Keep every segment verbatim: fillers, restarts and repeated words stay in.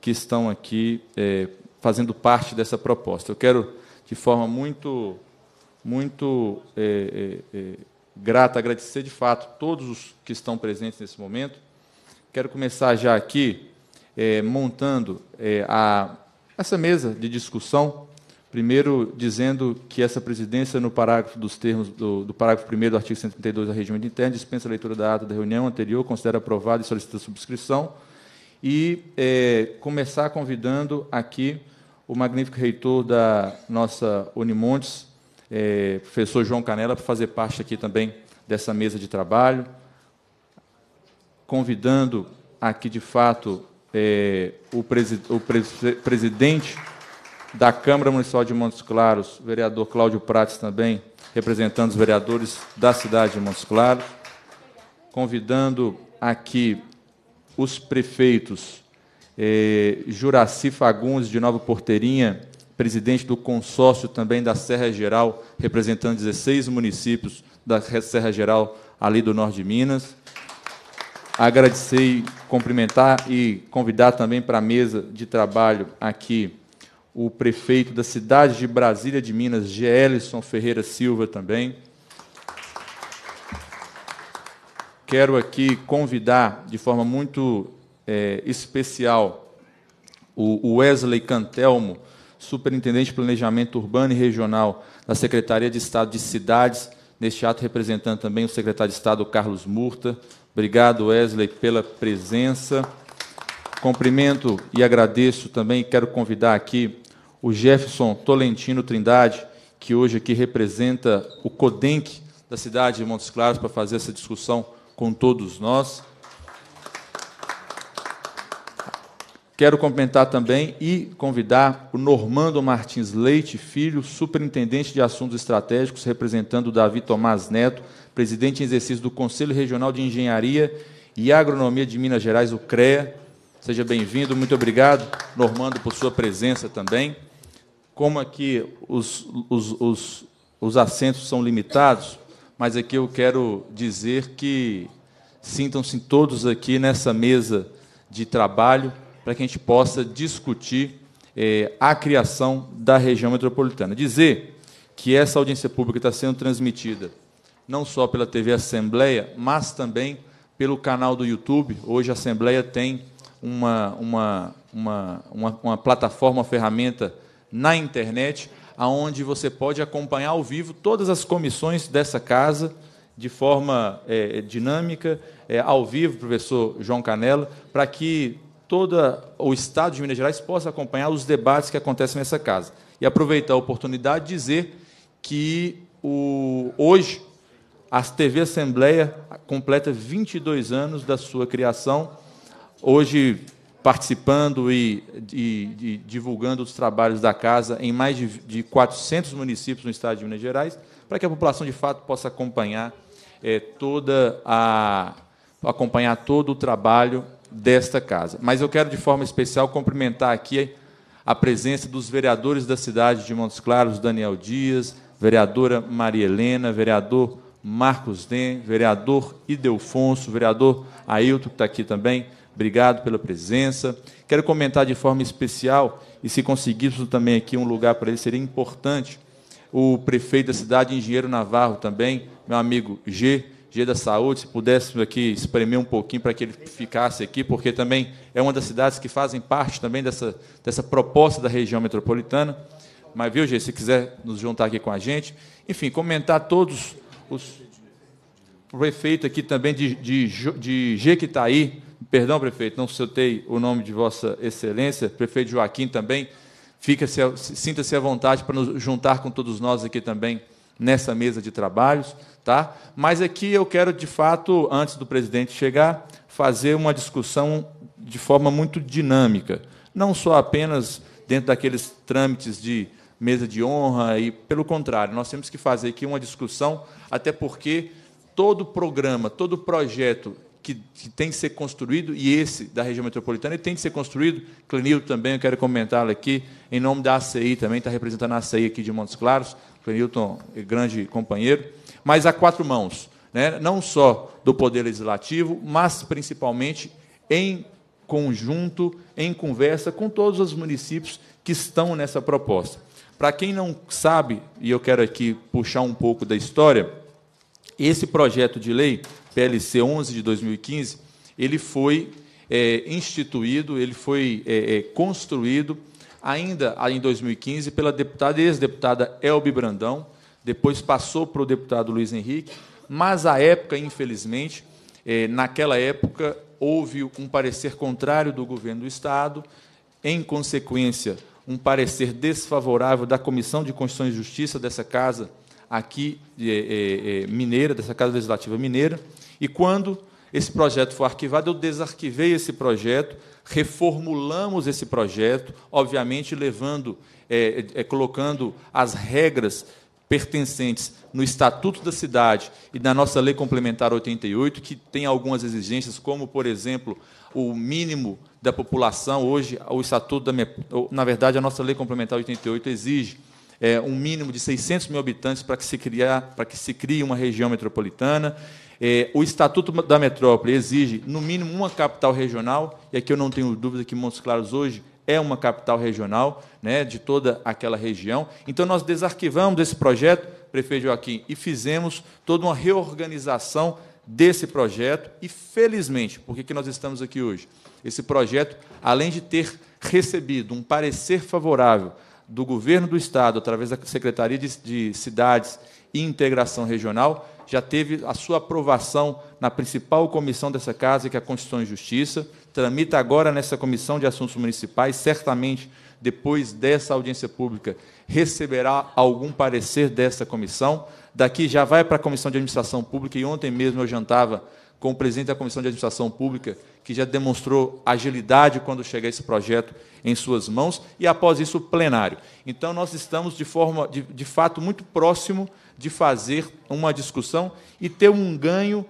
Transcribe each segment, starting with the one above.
que estão aqui é, fazendo parte dessa proposta. Eu quero, de forma muito, muito é, é, é, grata, agradecer, de fato, todos os que estão presentes nesse momento. Quero começar já aqui é, montando é, a, essa mesa de discussão, primeiro dizendo que essa presidência, no parágrafo dos termos do, do parágrafo primeiro do artigo cento e trinta e dois da Regimento Interno, dispensa a leitura da ata da reunião anterior, considera aprovada e solicita a subscrição, e é, começar convidando aqui o magnífico reitor da nossa Unimontes, é, professor João Canella, para fazer parte aqui também dessa mesa de trabalho, convidando aqui, de fato, é, o, presi o presi presidente da Câmara Municipal de Montes Claros, o vereador Cláudio Prates, também, representando os vereadores da cidade de Montes Claros, convidando aqui os prefeitos eh, Juraci Fagundes, de Nova Porteirinha, presidente do consórcio também da Serra Geral, representando dezesseis municípios da Serra Geral, ali do norte de Minas. Agradecer e cumprimentar e convidar também para a mesa de trabalho aqui o prefeito da cidade de Brasília de Minas, Gelson Ferreira Silva, também. Quero aqui convidar, de forma muito é, especial, o Wesley Cantelmo, superintendente de Planejamento Urbano e Regional da Secretaria de Estado de Cidades, neste ato representando também o secretário de Estado, Carlos Murta. Obrigado, Wesley, pela presença. Cumprimento e agradeço também, quero convidar aqui o Jefferson Tolentino Trindade, que hoje aqui representa o CODENC da cidade de Montes Claros, para fazer essa discussão com todos nós. Quero cumprimentar também e convidar o Normando Martins Leite Filho, superintendente de Assuntos Estratégicos, representando o Davi Tomás Neto, presidente em exercício do Conselho Regional de Engenharia e Agronomia de Minas Gerais, o CREA. Seja bem-vindo, muito obrigado, Normando, por sua presença também. Como aqui os, os, os, os assentos são limitados, mas aqui eu quero dizer que sintam-se todos aqui nessa mesa de trabalho para que a gente possa discutir eh, a criação da região metropolitana. Dizer que essa audiência pública está sendo transmitida não só pela T V Assembleia, mas também pelo canal do YouTube. Hoje a Assembleia tem uma, uma, uma, uma, uma plataforma, uma ferramenta na internet, onde você pode acompanhar ao vivo todas as comissões dessa casa, de forma é, dinâmica, é, ao vivo, professor João Canella, para que todo o Estado de Minas Gerais possa acompanhar os debates que acontecem nessa casa. E aproveitar a oportunidade de dizer que o, hoje a T V Assembleia completa vinte e dois anos da sua criação, hoje participando e, e, e divulgando os trabalhos da casa em mais de, de quatrocentos municípios no Estado de Minas Gerais, para que a população, de fato, possa acompanhar, é, toda a, acompanhar todo o trabalho desta casa. Mas eu quero, de forma especial, cumprimentar aqui a presença dos vereadores da cidade de Montes Claros, Daniel Dias, vereadora Maria Helena, vereador Marcos Den, vereador Idelfonso, vereador Ailton, que está aqui também. Obrigado pela presença. Quero comentar de forma especial, e se conseguíssemos também aqui um lugar para ele, seria importante, o prefeito da cidade, Engenheiro Navarro, também, meu amigo G, G da Saúde, se pudéssemos aqui espremer um pouquinho para que ele ficasse aqui, porque também é uma das cidades que fazem parte também dessa, dessa proposta da região metropolitana. Mas, viu, G, se quiser nos juntar aqui com a gente. Enfim, comentar todos os... O prefeito aqui também de, de, de Jequitaí, perdão, prefeito, não citei o nome de Vossa Excelência, prefeito Joaquim também, sinta-se à vontade para nos juntar com todos nós aqui também nessa mesa de trabalhos, tá? Mas aqui eu quero, de fato, antes do presidente chegar, fazer uma discussão de forma muito dinâmica, não só apenas dentro daqueles trâmites de mesa de honra, e pelo contrário, nós temos que fazer aqui uma discussão, até porque todo programa, todo projeto que, que tem que ser construído, e esse da região metropolitana, ele tem que ser construído, Clenilton também, eu quero comentá-lo aqui, em nome da A C I também, está representando a A C I aqui de Montes Claros, Clenilton é grande companheiro, mas a quatro mãos, né? Não só do Poder Legislativo, mas principalmente em conjunto, em conversa com todos os municípios que estão nessa proposta. Para quem não sabe, e eu quero aqui puxar um pouco da história, esse projeto de lei, P L C onze de dois mil e quinze, ele foi é, instituído, ele foi é, é, construído ainda em dois mil e quinze pela deputada ex-deputada Elby Brandão, depois passou para o deputado Luiz Henrique, mas, à época, infelizmente, é, naquela época, houve um parecer contrário do governo do Estado, em consequência, um parecer desfavorável da Comissão de Constituição e Justiça dessa Casa aqui é, é, mineira, dessa Casa Legislativa Mineira, e quando esse projeto foi arquivado, eu desarquivei esse projeto, reformulamos esse projeto, obviamente levando, é, é, colocando as regras pertencentes no Estatuto da Cidade e na nossa Lei Complementar oitenta e oito, que tem algumas exigências, como, por exemplo, o mínimo da população. Hoje, o Estatuto, da, na verdade, a nossa Lei Complementar oitenta e oito exige é, um mínimo de seiscentos mil habitantes para que se criar, para que se crie uma região metropolitana. É, o Estatuto da Metrópole exige, no mínimo, uma capital regional, e aqui eu não tenho dúvida que Montes Claros hoje é uma capital regional, né, de toda aquela região. Então, nós desarquivamos esse projeto, prefeito Joaquim, e fizemos toda uma reorganização desse projeto, e, felizmente, por que nós estamos aqui hoje? Esse projeto, além de ter recebido um parecer favorável do governo do Estado, através da Secretaria de, de Cidades e Integração Regional, já teve a sua aprovação na principal comissão dessa Casa, que é a Constituição e Justiça, tramita agora nessa Comissão de Assuntos Municipais, certamente, depois dessa audiência pública, receberá algum parecer dessa comissão, daqui já vai para a Comissão de Administração Pública, e ontem mesmo eu jantava com o presidente da Comissão de Administração Pública, que já demonstrou agilidade quando chegar esse projeto em suas mãos, e, após isso, o plenário. Então, nós estamos, de, forma, de, de fato, muito próximo de fazer uma discussão e ter um ganho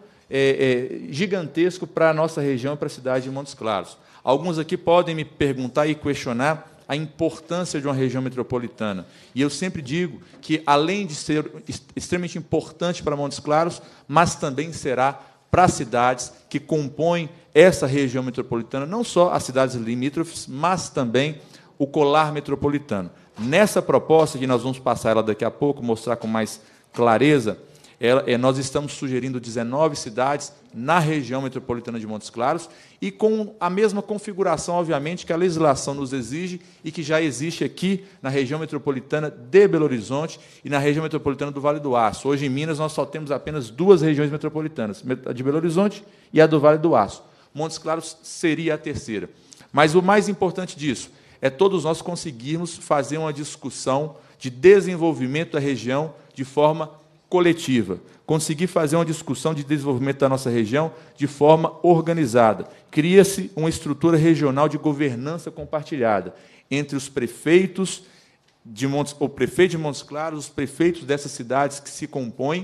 é, é, gigantesco para a nossa região e para a cidade de Montes Claros. Alguns aqui podem me perguntar e questionar a importância de uma região metropolitana. E eu sempre digo que, além de ser extremamente importante para Montes Claros, mas também será para as cidades que compõem essa região metropolitana, não só as cidades limítrofes, mas também o colar metropolitano. Nessa proposta, que nós vamos passar ela daqui a pouco, mostrar com mais clareza, ela, é, nós estamos sugerindo dezenove cidades na região metropolitana de Montes Claros, e com a mesma configuração, obviamente, que a legislação nos exige e que já existe aqui na região metropolitana de Belo Horizonte e na região metropolitana do Vale do Aço. Hoje, em Minas, nós só temos apenas duas regiões metropolitanas, a de Belo Horizonte e a do Vale do Aço. Montes Claros seria a terceira. Mas o mais importante disso é todos nós conseguirmos fazer uma discussão de desenvolvimento da região de forma coletiva, conseguir fazer uma discussão de desenvolvimento da nossa região de forma organizada. Cria-se uma estrutura regional de governança compartilhada entre os prefeitos de Montes, o prefeito de Montes Claros, os prefeitos dessas cidades que se compõem,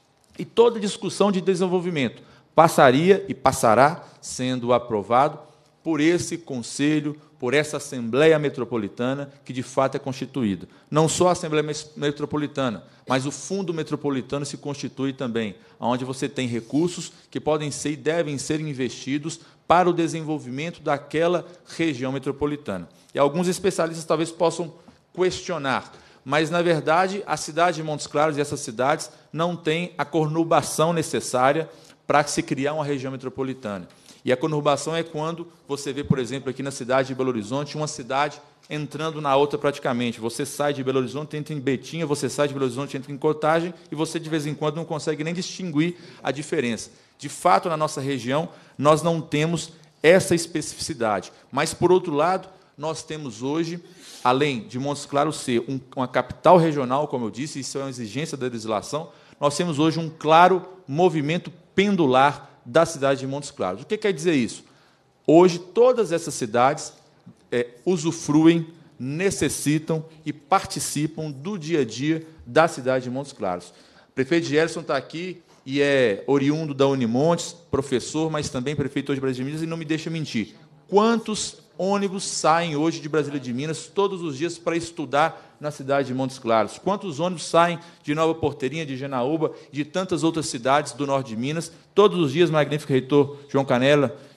e toda discussão de desenvolvimento passaria e passará sendo aprovado por esse conselho, por essa Assembleia Metropolitana, que de fato é constituída. Não só a Assembleia Metropolitana, mas o Fundo Metropolitano se constitui também, onde você tem recursos que podem ser e devem ser investidos para o desenvolvimento daquela região metropolitana. E alguns especialistas talvez possam questionar, mas, na verdade, a cidade de Montes Claros e essas cidades não têm a conurbação necessária para se criar uma região metropolitana. E a conurbação é quando você vê, por exemplo, aqui na cidade de Belo Horizonte, uma cidade entrando na outra praticamente. Você sai de Belo Horizonte, entra em Betinha, você sai de Belo Horizonte, entra em Contagem, e você, de vez em quando, não consegue nem distinguir a diferença. De fato, na nossa região, nós não temos essa especificidade. Mas, por outro lado, nós temos hoje, além de Montes Claros ser um, uma capital regional, como eu disse, isso é uma exigência da legislação, nós temos hoje um claro movimento pendular da cidade de Montes Claros. O que quer dizer isso? Hoje, todas essas cidades é, usufruem, necessitam e participam do dia a dia da cidade de Montes Claros. O prefeito Gerson está aqui e é oriundo da Unimontes, professor, mas também prefeito hoje de Brasília de Minas, e não me deixa mentir. Quantos ônibus saem hoje de Brasília de Minas todos os dias para estudar na cidade de Montes Claros? Quantos ônibus saem de Nova Porteirinha, de Genaúba, de tantas outras cidades do norte de Minas? Todos os dias, magnífico reitor João Canella,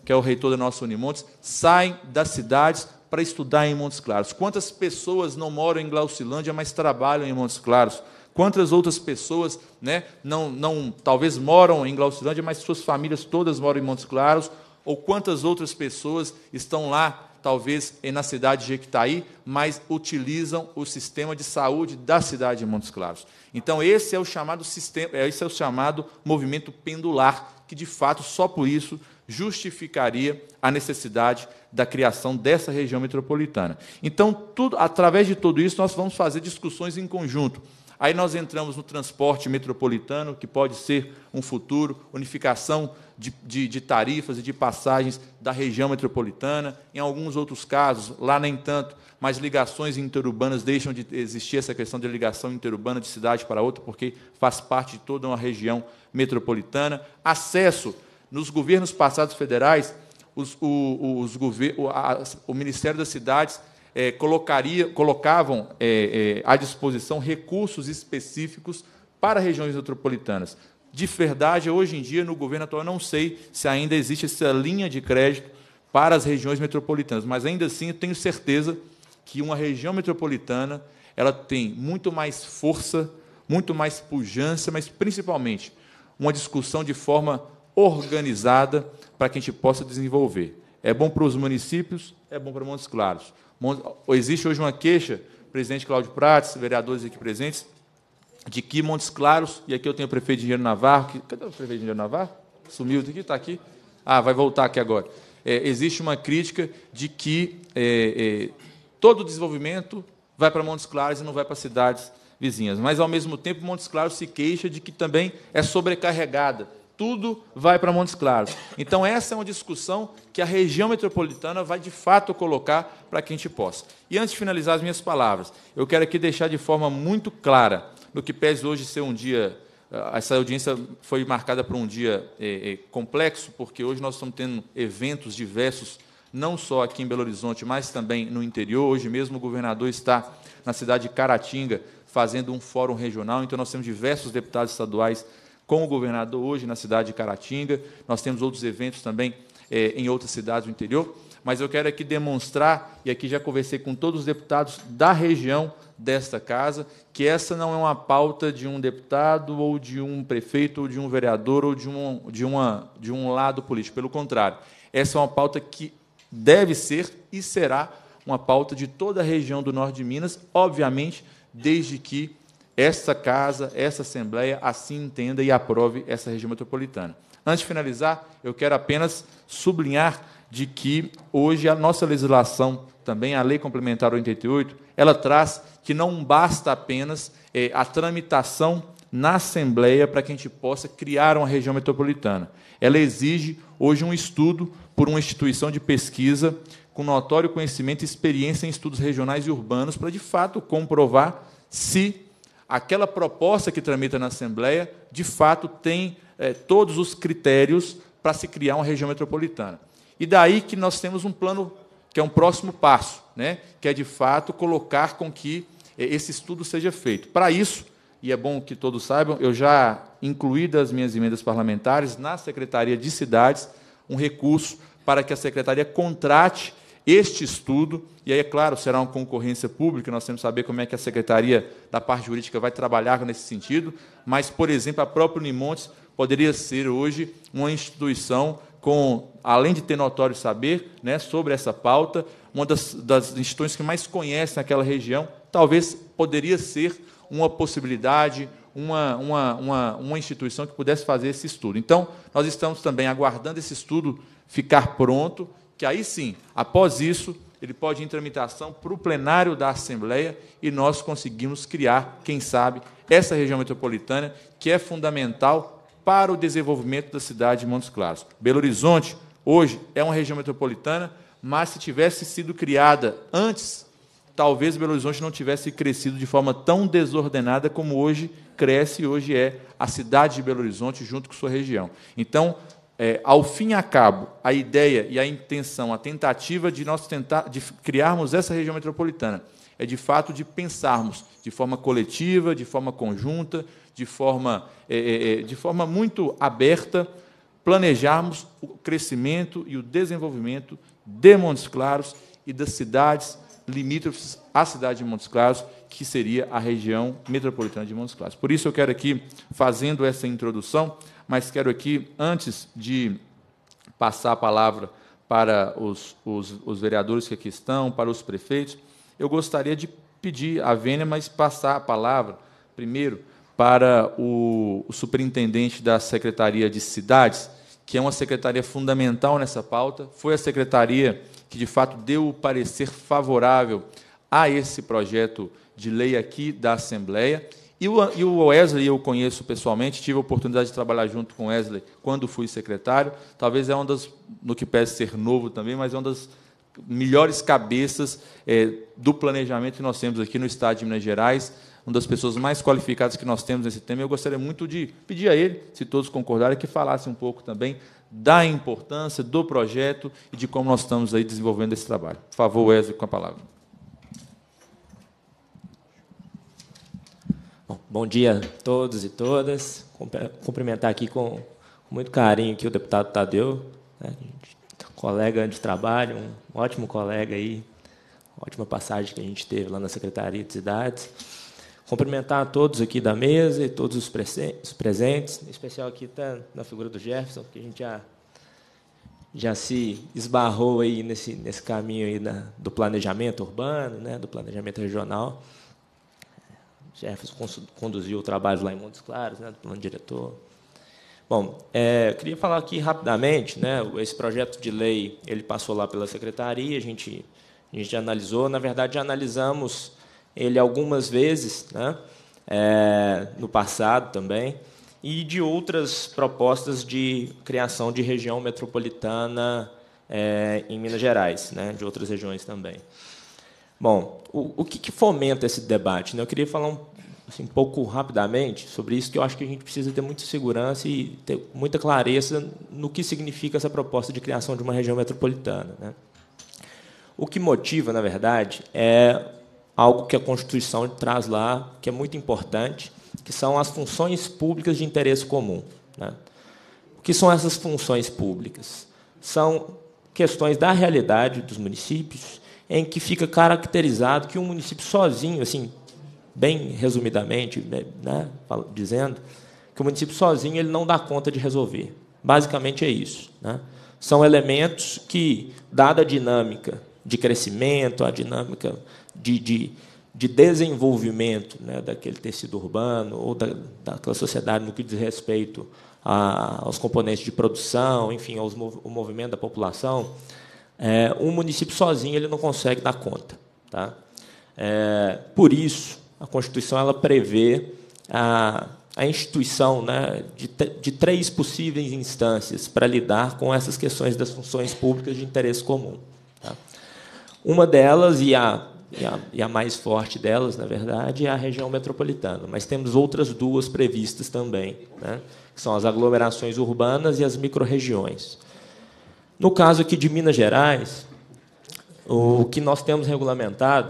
que é o reitor da nossa Unimontes, saem das cidades para estudar em Montes Claros. Quantas pessoas não moram em Glaucilândia, mas trabalham em Montes Claros? Quantas outras pessoas, né, não, não, talvez moram em Glaucilândia, mas suas famílias todas moram em Montes Claros? Ou quantas outras pessoas estão lá, talvez na cidade de Jequitaí, mas utilizam o sistema de saúde da cidade de Montes Claros? Então, esse é o chamado sistema, esse é o chamado movimento pendular, que, de fato, só por isso justificaria a necessidade da criação dessa região metropolitana. Então, tudo, através de tudo isso, nós vamos fazer discussões em conjunto. Aí nós entramos no transporte metropolitano, que pode ser um futuro, unificação de, de, de tarifas e de passagens da região metropolitana. Em alguns outros casos, lá nem tanto, mas ligações interurbanas deixam de existir essa questão de ligação interurbana de cidade para outra, porque faz parte de toda uma região metropolitana. Acesso, nos governos passados federais, os, o, os gover o, a, o Ministério das Cidades É, colocaria, colocavam é, é, à disposição recursos específicos para regiões metropolitanas. De verdade, hoje em dia, no governo atual, eu não sei se ainda existe essa linha de crédito para as regiões metropolitanas, mas, ainda assim, eu tenho certeza que uma região metropolitana ela tem muito mais força, muito mais pujança, mas, principalmente, uma discussão de forma organizada para que a gente possa desenvolver. É bom para os municípios, é bom para Montes Claros. Existe hoje uma queixa, presidente Cláudio Prates, vereadores aqui presentes, de que Montes Claros, e aqui eu tenho o prefeito de Engenheiro Navarro, que, cadê o prefeito de Engenheiro Navarro? Sumiu daqui, está aqui? Ah, vai voltar aqui agora. É, existe uma crítica de que é, é, todo o desenvolvimento vai para Montes Claros e não vai para cidades vizinhas, mas, ao mesmo tempo, Montes Claros se queixa de que também é sobrecarregada. Tudo vai para Montes Claros. Então, essa é uma discussão que a região metropolitana vai, de fato, colocar para que a gente possa. E, antes de finalizar as minhas palavras, eu quero aqui deixar de forma muito clara, no que pese hoje ser um dia, essa audiência foi marcada por um dia é, é, complexo, porque hoje nós estamos tendo eventos diversos, não só aqui em Belo Horizonte, mas também no interior. Hoje mesmo o governador está na cidade de Caratinga, fazendo um fórum regional, então nós temos diversos deputados estaduais com o governador hoje na cidade de Caratinga. Nós temos outros eventos também é, em outras cidades do interior, mas eu quero aqui demonstrar, e aqui já conversei com todos os deputados da região desta casa, que essa não é uma pauta de um deputado, ou de um prefeito, ou de um vereador, ou de um, de uma, de um lado político. Pelo contrário, essa é uma pauta que deve ser e será uma pauta de toda a região do norte de Minas, obviamente, desde que essa casa, essa Assembleia, assim entenda e aprove essa região metropolitana. Antes de finalizar, eu quero apenas sublinhar de que, hoje, a nossa legislação, também a Lei Complementar oitenta e oito, ela traz que não basta apenas é, a tramitação na Assembleia para que a gente possa criar uma região metropolitana. Ela exige, hoje, um estudo por uma instituição de pesquisa com notório conhecimento e experiência em estudos regionais e urbanos para, de fato, comprovar se aquela proposta que tramita na Assembleia, de fato, tem é, todos os critérios para se criar uma região metropolitana. E daí que nós temos um plano, que é um próximo passo, né, que é, de fato, colocar com que é, esse estudo seja feito. Para isso, e é bom que todos saibam, eu já incluí das minhas emendas parlamentares, na Secretaria de Cidades, um recurso para que a Secretaria contrate este estudo, e aí, é claro, será uma concorrência pública, nós temos que saber como é que a Secretaria da parte jurídica vai trabalhar nesse sentido, mas, por exemplo, a própria Unimontes poderia ser, hoje, uma instituição com, além de ter notório saber, né, sobre essa pauta, uma das, das instituições que mais conhecem aquela região, talvez poderia ser uma possibilidade, uma, uma, uma, uma instituição que pudesse fazer esse estudo. Então, nós estamos também aguardando esse estudo ficar pronto, que aí sim, após isso, ele pode ir em tramitação para o plenário da Assembleia e nós conseguimos criar, quem sabe, essa região metropolitana, que é fundamental para o desenvolvimento da cidade de Montes Claros. Belo Horizonte, hoje, é uma região metropolitana, mas se tivesse sido criada antes, talvez Belo Horizonte não tivesse crescido de forma tão desordenada como hoje cresce, e hoje é a cidade de Belo Horizonte, junto com sua região. Então, É, ao fim e a cabo, a ideia e a intenção, a tentativa de nós tentar de criarmos essa região metropolitana é, de fato, de pensarmos de forma coletiva, de forma conjunta, de forma, é, é, de forma muito aberta, planejarmos o crescimento e o desenvolvimento de Montes Claros e das cidades limítrofes à cidade de Montes Claros, que seria a região metropolitana de Montes Claros. Por isso, eu quero aqui, fazendo essa introdução, mas quero aqui, antes de passar a palavra para os, os, os vereadores que aqui estão, para os prefeitos, eu gostaria de pedir à Vênia, mas passar a palavra, primeiro, para o, o superintendente da Secretaria de Cidades, que é uma secretaria fundamental nessa pauta, foi a secretaria que, de fato, deu o parecer favorável a esse projeto de lei aqui da Assembleia. E o, e o Wesley, eu conheço pessoalmente, tive a oportunidade de trabalhar junto com o Wesley quando fui secretário. Talvez é uma das, no que pese ser novo também, mas é uma das melhores cabeças é, do planejamento que nós temos aqui no Estado de Minas Gerais, uma das pessoas mais qualificadas que nós temos nesse tema. Eu gostaria muito de pedir a ele, se todos concordarem, que falasse um pouco também da importância do projeto e de como nós estamos aí desenvolvendo esse trabalho. Por favor, Wesley, com a palavra. Bom, bom dia a todos e todas. Cumprimentar aqui com muito carinho aqui o deputado Tadeu, né, colega de trabalho, um ótimo colega aí, ótima passagem que a gente teve lá na Secretaria de Cidades. Cumprimentar a todos aqui da mesa e todos os presentes, em especial aqui está na figura do Jefferson, que a gente já, já se esbarrou aí nesse, nesse caminho aí da, do planejamento urbano, né, do planejamento regional. Jefferson conduziu o trabalho lá em Montes Claros, né, do plano diretor. Bom, é, eu queria falar aqui rapidamente, né, esse projeto de lei ele passou lá pela secretaria, a gente, a gente analisou, na verdade, já analisamos ele algumas vezes, né, é, no passado também, e de outras propostas de criação de região metropolitana é, em Minas Gerais, né, de outras regiões também. Bom, o, o que, que fomenta esse debate, né? Eu queria falar um, assim, um pouco rapidamente sobre isso, que eu acho que a gente precisa ter muita segurança e ter muita clareza no que significa essa proposta de criação de uma região metropolitana, né? O que motiva, na verdade, é algo que a Constituição traz lá, que é muito importante, que são as funções públicas de interesse comum, né? O que são essas funções públicas? São questões da realidade dos municípios, em que fica caracterizado que um município sozinho, assim, bem resumidamente, né, dizendo que o município sozinho ele não dá conta de resolver. Basicamente é isso, né? São elementos que, dada a dinâmica de crescimento, a dinâmica de, de, de desenvolvimento, né, daquele tecido urbano ou da, daquela sociedade no que diz respeito a, aos componentes de produção, enfim, aos, ao movimento da população, É, um município sozinho ele não consegue dar conta, tá? É, por isso, a Constituição ela prevê a, a instituição, né, de, de três possíveis instâncias para lidar com essas questões das funções públicas de interesse comum, tá? Uma delas, e a, e, a, e a mais forte delas, na verdade, é a região metropolitana, mas temos outras duas previstas também, né, que são as aglomerações urbanas e as microrregiões. No caso aqui de Minas Gerais, o que nós temos regulamentado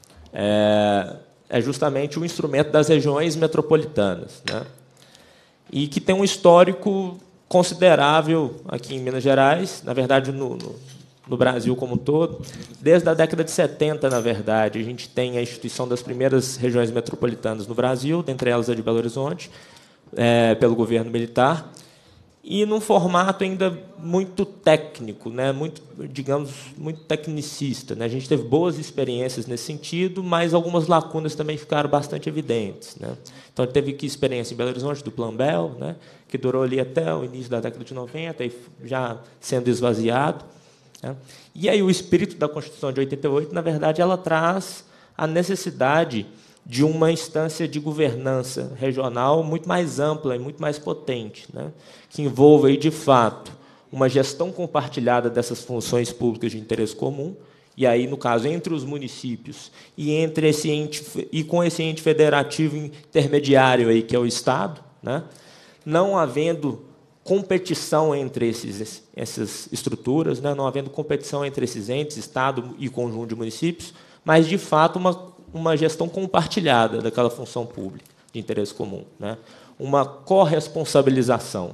é, é justamente o instrumento das regiões metropolitanas, né? E que tem um histórico considerável aqui em Minas Gerais, na verdade, no, no, no Brasil como um todo. Desde a década de setenta, na verdade, a gente tem a instituição das primeiras regiões metropolitanas no Brasil, dentre elas a de Belo Horizonte, é, pelo governo militar, e num formato ainda muito técnico, né, muito, digamos, muito tecnicista, né? A gente teve boas experiências nesse sentido, mas algumas lacunas também ficaram bastante evidentes, né? Então, teve aqui experiência em Belo Horizonte do Plan Bell, né, que durou ali até o início da década de noventa, e já sendo esvaziado, né? E aí o espírito da Constituição de oitenta e oito, na verdade, ela traz a necessidade de uma instância de governança regional muito mais ampla e muito mais potente, né, que envolva, aí, de fato, uma gestão compartilhada dessas funções públicas de interesse comum, e aí, no caso, entre os municípios e entre esse ente, e com esse ente federativo intermediário aí, que é o Estado, né, não havendo competição entre esses, essas estruturas, né, não havendo competição entre esses entes, Estado e conjunto de municípios, mas, de fato, uma uma gestão compartilhada daquela função pública de interesse comum, né? Uma corresponsabilização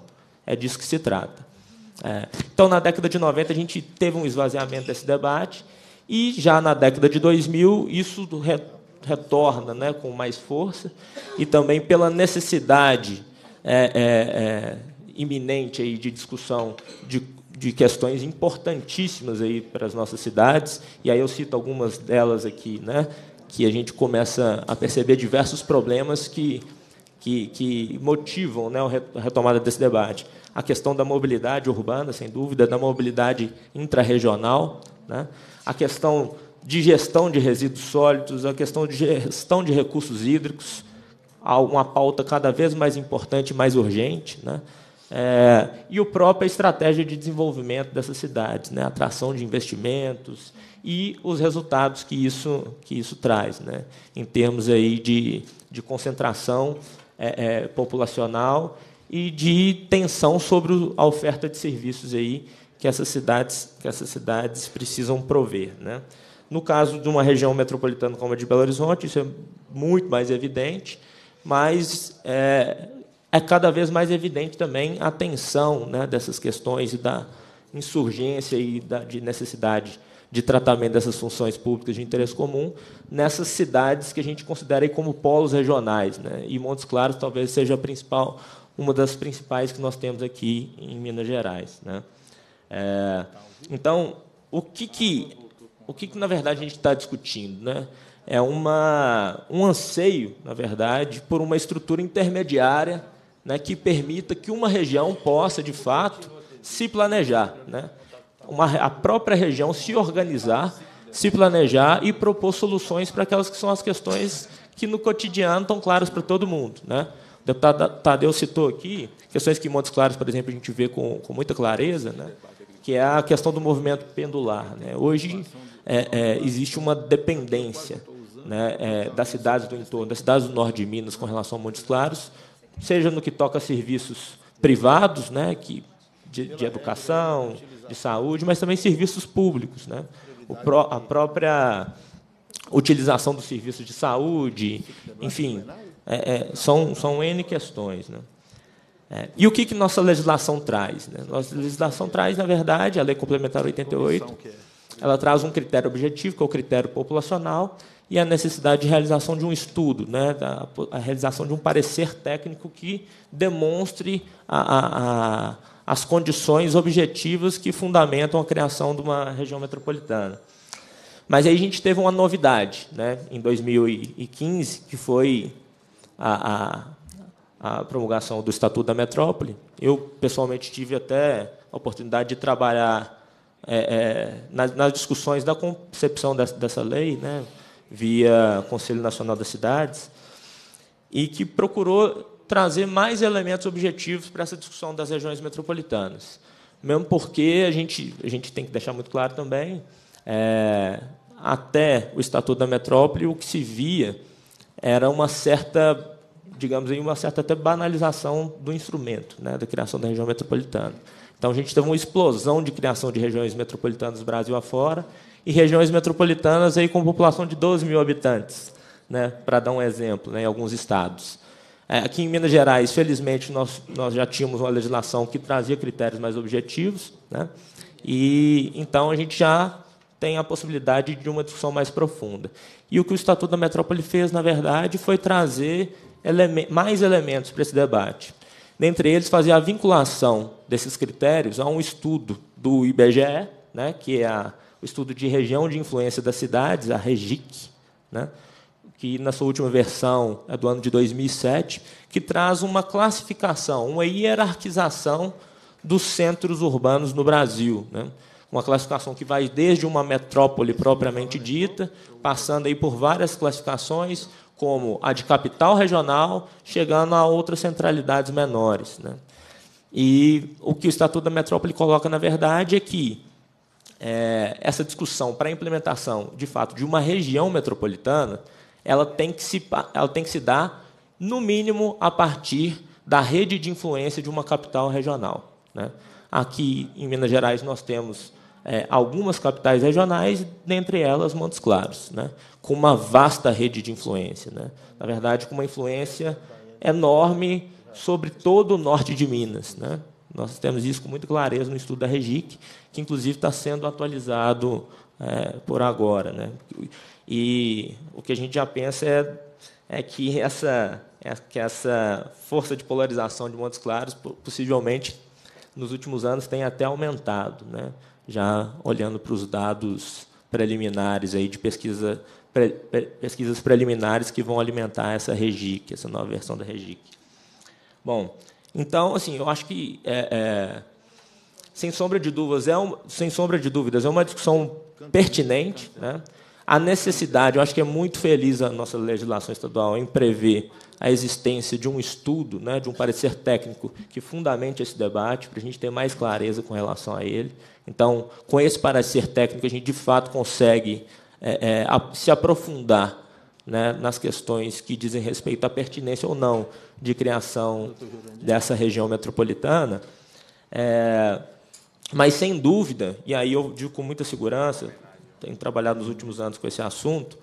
é disso que se trata. É, então, na década de noventa, a gente teve um esvaziamento desse debate, e já na década de dois mil, isso re, retorna, né, com mais força, e também pela necessidade é, é, é, iminente aí de discussão de, de questões importantíssimas aí para as nossas cidades, e aí eu cito algumas delas aqui, né, que a gente começa a perceber diversos problemas que, que, que motivam, né, a retomada desse debate. A questão da mobilidade urbana, sem dúvida, da mobilidade intrarregional, né, a questão de gestão de resíduos sólidos, a questão de gestão de recursos hídricos, uma pauta cada vez mais importante e mais urgente, né, é, e a própria estratégia de desenvolvimento dessas cidades, né, atração de investimentos e os resultados que isso, que isso traz, né, em termos aí de, de concentração é, é, populacional e de tensão sobre a oferta de serviços aí que essas cidades, que essas cidades precisam prover, né. No caso de uma região metropolitana como a de Belo Horizonte, isso é muito mais evidente, mas é, é cada vez mais evidente também a tensão, né, dessas questões e da insurgência e da de necessidade de tratamento dessas funções públicas de interesse comum nessas cidades que a gente considera aí como polos regionais, né? E Montes Claros talvez seja a principal, uma das principais que nós temos aqui em Minas Gerais, né? É, então, o que que, o que que na verdade a gente está discutindo, né? É uma, um anseio, na verdade, por uma estrutura intermediária, né, que permita que uma região possa, de fato, se planejar, né? Uma, a própria região se organizar, se planejar e propor soluções para aquelas que são as questões que, no cotidiano, estão claras para todo mundo, né? O deputado Tadeu citou aqui questões que em Montes Claros, por exemplo, a gente vê com, com muita clareza, né, que é a questão do movimento pendular, né? Hoje é, é, existe uma dependência, né, é, das cidades do entorno, das cidades do norte de Minas com relação a Montes Claros, seja no que toca a serviços privados, né, que, de, de educação, de saúde, mas também serviços públicos, né? O pró, a própria utilização dos serviços de saúde, enfim, é, é, são, são N questões, né? É, e o que, que nossa legislação traz, né? Nossa legislação traz, na verdade, a Lei Complementar oitenta e oito, ela traz um critério objetivo, que é o critério populacional, e a necessidade de realização de um estudo, né, da, a realização de um parecer técnico que demonstre a, a, a, as condições objetivas que fundamentam a criação de uma região metropolitana. Mas aí a gente teve uma novidade, né, em dois mil e quinze, que foi a, a, a promulgação do Estatuto da Metrópole. Eu, pessoalmente, tive até a oportunidade de trabalhar é, é, nas, nas discussões da concepção dessa, dessa lei, né, via Conselho Nacional das Cidades, e que procurou trazer mais elementos objetivos para essa discussão das regiões metropolitanas. Mesmo porque a gente, a gente tem que deixar muito claro também, é, até o Estatuto da Metrópole, o que se via era uma certa, digamos aí, uma certa até banalização do instrumento, né, da criação da região metropolitana. Então, a gente teve uma explosão de criação de regiões metropolitanas do Brasil afora, e regiões metropolitanas aí com população de doze mil habitantes, né, para dar um exemplo, né, em alguns estados. É, aqui em Minas Gerais, felizmente, nós, nós já tínhamos uma legislação que trazia critérios mais objetivos, né, e então a gente já tem a possibilidade de uma discussão mais profunda. E o que o Estatuto da Metrópole fez, na verdade, foi trazer eleme- mais elementos para esse debate. Dentre eles, fazer a vinculação desses critérios a um estudo do I B G E, né, que é a o estudo de região de influência das cidades, a REGIC, né, que, na sua última versão, é do ano de dois mil e sete, que traz uma classificação, uma hierarquização dos centros urbanos no Brasil, né, uma classificação que vai desde uma metrópole propriamente dita, passando aí por várias classificações, como a de capital regional, chegando a outras centralidades menores, né. E o que o Estatuto da Metrópole coloca, na verdade, é que É, essa discussão para a implementação, de fato, de uma região metropolitana, ela tem que se, ela tem que se dar, no mínimo, a partir da rede de influência de uma capital regional, né? Aqui, em Minas Gerais, nós temos é, algumas capitais regionais, dentre elas Montes Claros, né, com uma vasta rede de influência, né? Na verdade, com uma influência enorme sobre todo o norte de Minas, né? Nós temos isso com muita clareza no estudo da REGIC, que, inclusive, está sendo atualizado é, por agora, né? E o que a gente já pensa é, é que, essa, é que essa força de polarização de Montes Claros, possivelmente, nos últimos anos, tem até aumentado, né? Já olhando para os dados preliminares aí de pesquisa, pre, pesquisas preliminares que vão alimentar essa REGIC, essa nova versão da REGIC. Bom, então, assim, eu acho que, é, é, sem sombra de dúvidas, é um, sem sombra de dúvidas, é uma discussão pertinente, né? A necessidade, eu acho que é muito feliz a nossa legislação estadual em prever a existência de um estudo, né, de um parecer técnico que fundamente esse debate, para a gente ter mais clareza com relação a ele. Então, com esse parecer técnico, a gente, de fato, consegue é, é, a, se aprofundar, né, nas questões que dizem respeito à pertinência ou não de criação dessa região metropolitana. É, mas, sem dúvida, e aí eu digo com muita segurança, tenho trabalhado nos últimos anos com esse assunto,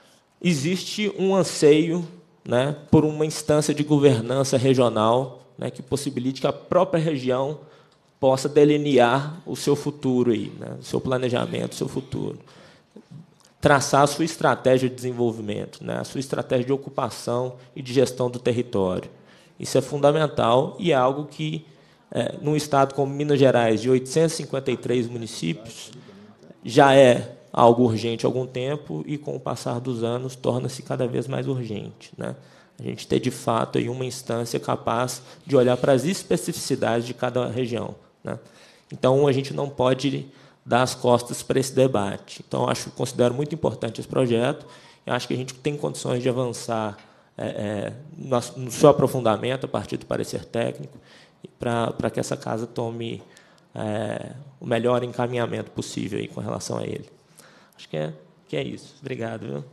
existe um anseio, né, por uma instância de governança regional, né, que possibilite que a própria região possa delinear o seu futuro, aí, né, o seu planejamento, o seu futuro. Traçar a sua estratégia de desenvolvimento, né, a sua estratégia de ocupação e de gestão do território. Isso é fundamental e é algo que, é, num estado como Minas Gerais, de oitocentos e cinquenta e três municípios, já é algo urgente há algum tempo e, com o passar dos anos, torna-se cada vez mais urgente, né? A gente ter, de fato, aí uma instância capaz de olhar para as especificidades de cada região, né? Então, a gente não pode dar as costas para esse debate. Então, acho, considero muito importante esse projeto e acho que a gente tem condições de avançar é, é, no, no seu aprofundamento a partir do parecer técnico para que essa casa tome é, o melhor encaminhamento possível aí com relação a ele. Acho que é, que é isso. Obrigado. Viu?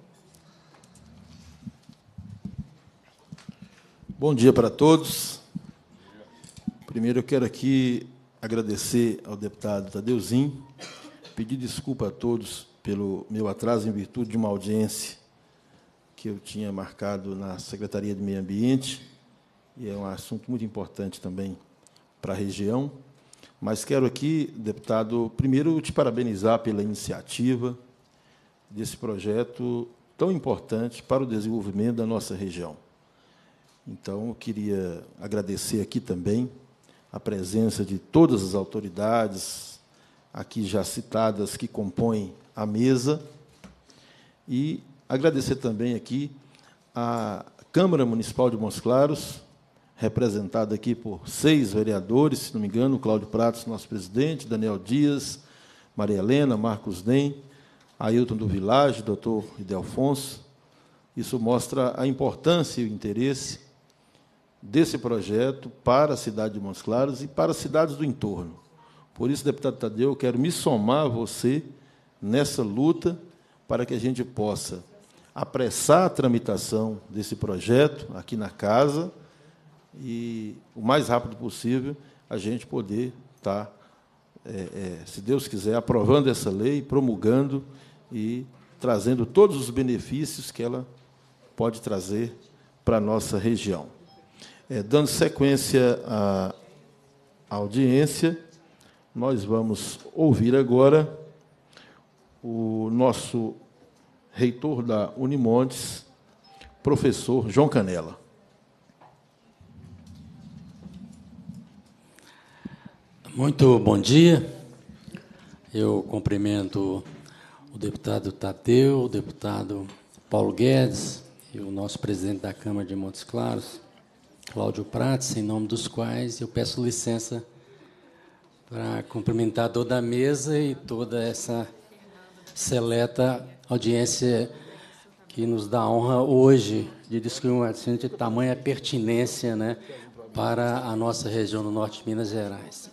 Bom dia para todos. Primeiro, eu quero aqui agradecer ao deputado Tadeuzinho, pedir desculpa a todos pelo meu atraso em virtude de uma audiência que eu tinha marcado na Secretaria de Meio Ambiente, e é um assunto muito importante também para a região. Mas quero aqui, deputado, primeiro te parabenizar pela iniciativa desse projeto tão importante para o desenvolvimento da nossa região. Então, eu queria agradecer aqui também a presença de todas as autoridades aqui já citadas que compõem a mesa e agradecer também aqui a Câmara Municipal de Montes Claros, representada aqui por seis vereadores, se não me engano, Cláudio Pratos, nosso presidente, Daniel Dias, Maria Helena, Marcos Nem, Ailton do Village, doutor Idelfonso. Isso mostra a importância e o interesse desse projeto para a cidade de Montes Claros e para as cidades do entorno. Por isso, deputado Tadeu, eu quero me somar a você nessa luta para que a gente possa apressar a tramitação desse projeto aqui na casa e, o mais rápido possível, a gente poder estar, é, é, se Deus quiser, aprovando essa lei, promulgando e trazendo todos os benefícios que ela pode trazer para a nossa região. É, dando sequência à audiência, nós vamos ouvir agora o nosso reitor da Unimontes, professor João Canella. Muito bom dia. Eu cumprimento o deputado Tadeu, o deputado Paulo Guedes e o nosso presidente da Câmara de Montes Claros, Cláudio Prates, em nome dos quais eu peço licença para cumprimentar toda a mesa e toda essa seleta audiência que nos dá a honra hoje de discutir um assunto de tamanha pertinência, né, para a nossa região do norte de Minas Gerais.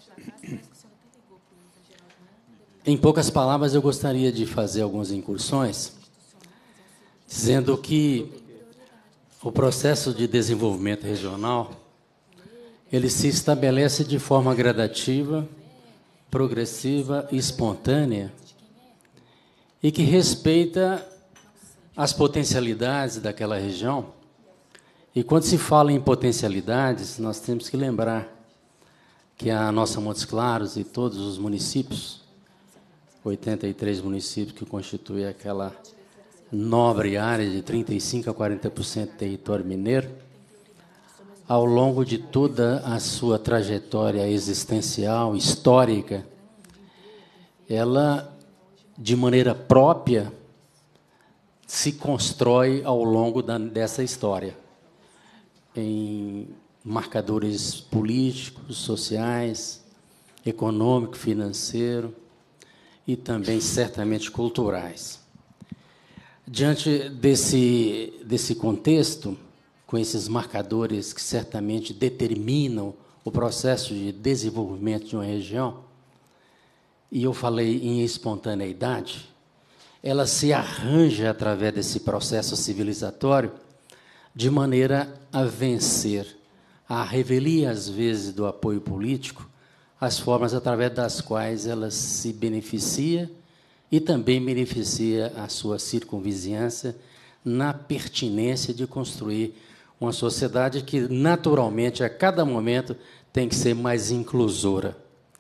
Em poucas palavras, eu gostaria de fazer algumas incursões, dizendo que o processo de desenvolvimento regional ele se estabelece de forma gradativa, progressiva e espontânea, e que respeita as potencialidades daquela região. E, quando se fala em potencialidades, nós temos que lembrar que a nossa Montes Claros e todos os municípios, oitenta e três municípios que constituem aquela nobre área de trinta e cinco a quarenta por cento do território mineiro, ao longo de toda a sua trajetória existencial, histórica, ela, de maneira própria, se constrói ao longo da, dessa história, em marcadores políticos, sociais, econômico, financeiro e também, certamente, culturais. Diante desse, desse contexto, com esses marcadores que certamente determinam o processo de desenvolvimento de uma região, e eu falei em espontaneidade, ela se arranja através desse processo civilizatório de maneira a vencer a revelia, às vezes, do apoio político, as formas através das quais ela se beneficia e também beneficia a sua circunvizinhança na pertinência de construir uma sociedade que, naturalmente, a cada momento, tem que ser mais inclusora.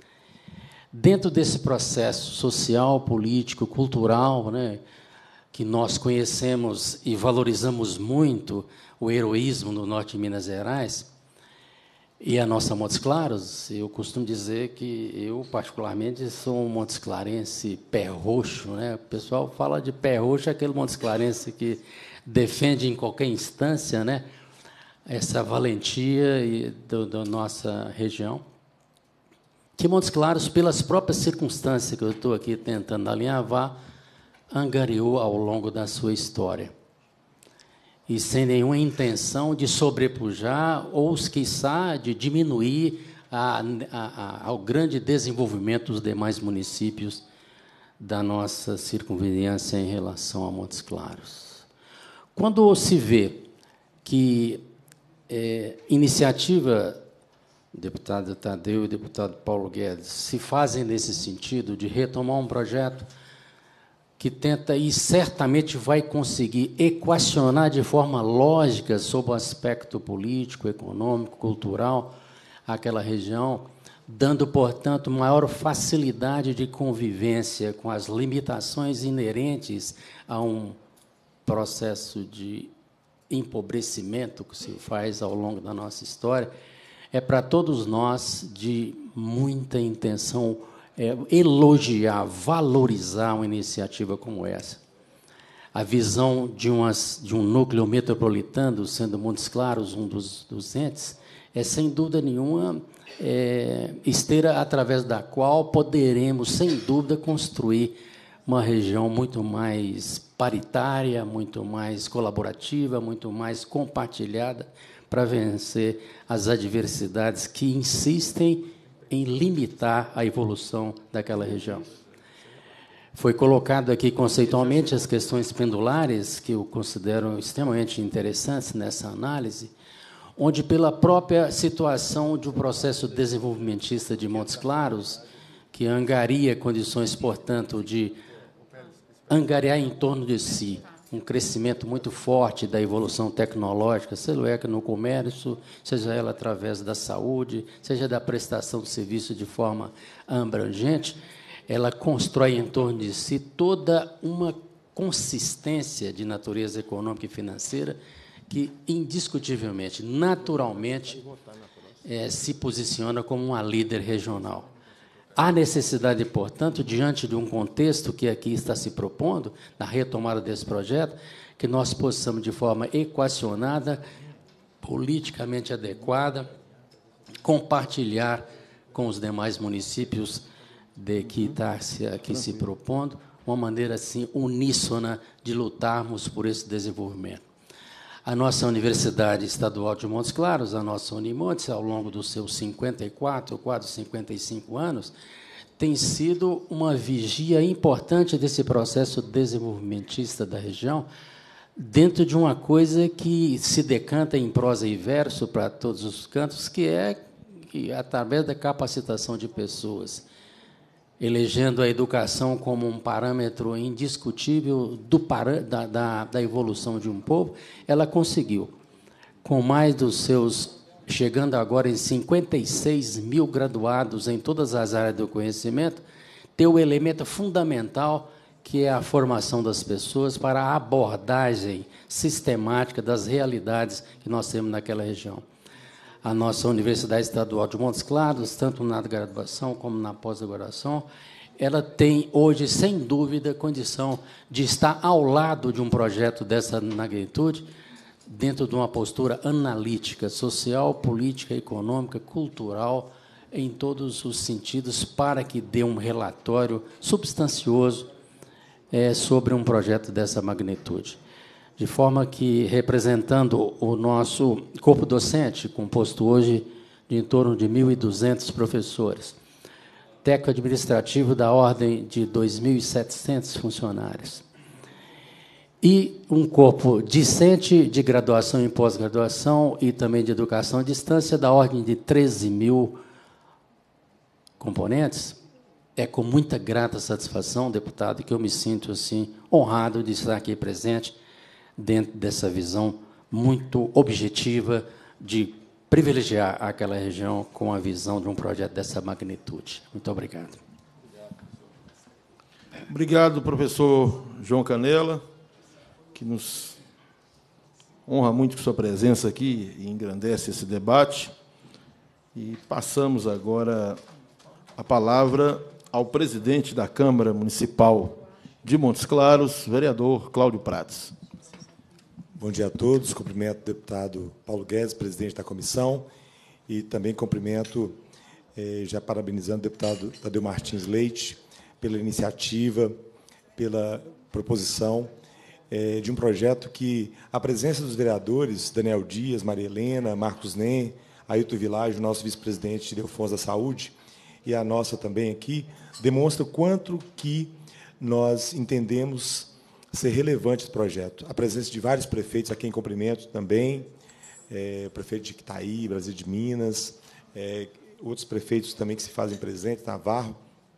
Dentro desse processo social, político, cultural, né, que nós conhecemos e valorizamos muito o heroísmo no norte de Minas Gerais, e a nossa Montes Claros, eu costumo dizer que eu, particularmente, sou um Montes Clarense pé roxo, né? O pessoal fala de pé roxo, aquele Montes Clarense que defende em qualquer instância, né, essa valentia e do, da nossa região. Que Montes Claros, pelas próprias circunstâncias que eu estou aqui tentando alinhavar, angariou ao longo da sua história. E sem nenhuma intenção de sobrepujar ou, quiçá, de diminuir a, a, a, ao grande desenvolvimento dos demais municípios da nossa circunvizinhança em relação a Montes Claros. Quando se vê que é, iniciativa, o deputado Tadeu e o deputado Paulo Guedes, se fazem nesse sentido de retomar um projeto que tenta e certamente vai conseguir equacionar de forma lógica, sob o aspecto político, econômico, cultural, aquela região, dando, portanto, maior facilidade de convivência com as limitações inerentes a um processo de empobrecimento que se faz ao longo da nossa história, é para todos nós de muita intenção É, elogiar, valorizar uma iniciativa como essa. A visão de, umas, de um núcleo metropolitano, sendo Montes Claros um dos, dos entes, é, sem dúvida nenhuma, é, esteira através da qual poderemos, sem dúvida, construir uma região muito mais paritária, muito mais colaborativa, muito mais compartilhada, para vencer as adversidades que insistem em limitar a evolução daquela região. Foi colocado aqui conceitualmente as questões pendulares, que eu considero extremamente interessantes nessa análise, onde, pela própria situação do processo desenvolvimentista de Montes Claros, que angaria condições, portanto, de angariar em torno de si um crescimento muito forte da evolução tecnológica, seja ela no comércio, seja ela através da saúde, seja da prestação de serviço de forma abrangente, ela constrói em torno de si toda uma consistência de natureza econômica e financeira que, indiscutivelmente, naturalmente, é, se posiciona como uma líder regional. Há necessidade, portanto, diante de um contexto que aqui está se propondo, na retomada desse projeto, que nós possamos, de forma equacionada, politicamente adequada, compartilhar com os demais municípios de que está se, aqui se propondo, uma maneira assim uníssona de lutarmos por esse desenvolvimento. A nossa Universidade Estadual de Montes Claros, a nossa Unimontes, ao longo dos seus cinquenta e quatro, quase cinquenta e cinco anos, tem sido uma vigia importante desse processo desenvolvimentista da região, dentro de uma coisa que se decanta em prosa e verso para todos os cantos, que é que, através da capacitação de pessoas, elegendo a educação como um parâmetro indiscutível do parâ da, da, da evolução de um povo, ela conseguiu, com mais dos seus chegando agora em cinquenta e seis mil graduados em todas as áreas do conhecimento, tem o elemento fundamental, que é a formação das pessoas para a abordagem sistemática das realidades que nós temos naquela região. A nossa Universidade Estadual de Montes Claros, tanto na graduação como na pós-graduação, ela tem hoje, sem dúvida, condição de estar ao lado de um projeto dessa magnitude, dentro de uma postura analítica, social, política, econômica, cultural, em todos os sentidos, para que dê um relatório substancioso é, sobre um projeto dessa magnitude. De forma que, representando o nosso corpo docente, composto hoje de em torno de mil e duzentos professores, técnico administrativo da ordem de dois mil e setecentos funcionários, e um corpo discente de graduação e pós-graduação e também de educação à distância da ordem de treze mil componentes, é com muita grata satisfação, deputado, que eu me sinto assim honrado de estar aqui presente dentro dessa visão muito objetiva de privilegiar aquela região com a visão de um projeto dessa magnitude. Muito obrigado. Obrigado, professor João Canela, que nos honra muito com sua presença aqui e engrandece esse debate. E passamos agora a palavra ao presidente da Câmara Municipal de Montes Claros, vereador Cláudio Prats. Bom dia a todos. Cumprimento o deputado Paulo Guedes, presidente da comissão, e também cumprimento, eh, já parabenizando o deputado Tadeu Martins Leite pela iniciativa, pela proposição eh, de um projeto que a presença dos vereadores, Daniel Dias, Maria Helena, Marcos Nem, Ailton Vilage, o nosso vice-presidente de Delfons da Saúde, e a nossa também aqui, demonstra o quanto que nós entendemos ser relevante esse projeto. A presença de vários prefeitos, a quem cumprimento também, é, o prefeito de Itaí, Brasil de Minas, é, outros prefeitos também que se fazem presentes, Navarro,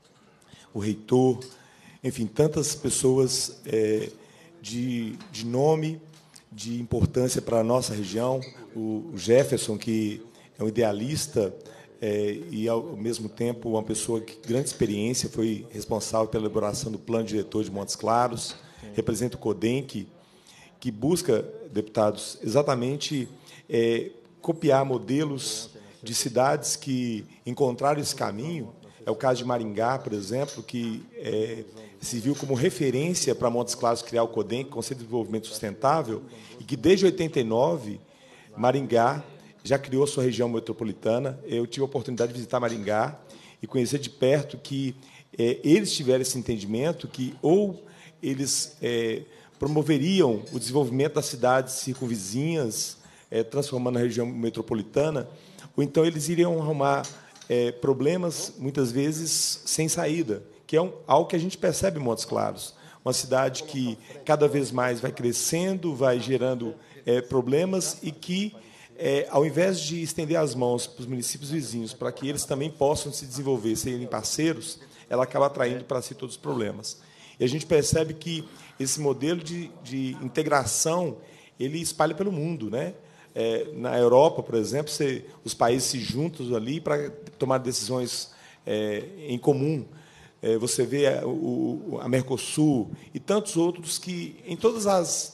o reitor, enfim, tantas pessoas é, de, de nome, de importância para a nossa região, o Jefferson, que é um idealista é, e, ao mesmo tempo, uma pessoa de grande experiência, foi responsável pela elaboração do plano diretor de Montes Claros, representa o CODEM, que, que busca, deputados, exatamente é, copiar modelos de cidades que encontraram esse caminho. É o caso de Maringá, por exemplo, que é, se viu como referência para Montes Claros criar o CODEM, Conselho de Desenvolvimento Sustentável, e que, desde oitenta e nove, Maringá já criou sua região metropolitana. Eu tive a oportunidade de visitar Maringá e conhecer de perto que é, eles tiveram esse entendimento que ou eles é, promoveriam o desenvolvimento das cidades circunvizinhas, é, transformando a região metropolitana, ou então eles iriam arrumar é, problemas, muitas vezes, sem saída, que é um, algo que a gente percebe em Montes Claros. Uma cidade que cada vez mais vai crescendo, vai gerando é, problemas e que, é, ao invés de estender as mãos para os municípios vizinhos, para que eles também possam se desenvolver, serem parceiros, ela acaba atraindo para si todos os problemas. E a gente percebe que esse modelo de, de integração ele espalha pelo mundo, né? É, na Europa, por exemplo, você, os países se juntam ali para tomar decisões é, em comum. É, você vê a, o, a Mercosul e tantos outros que, em todas as,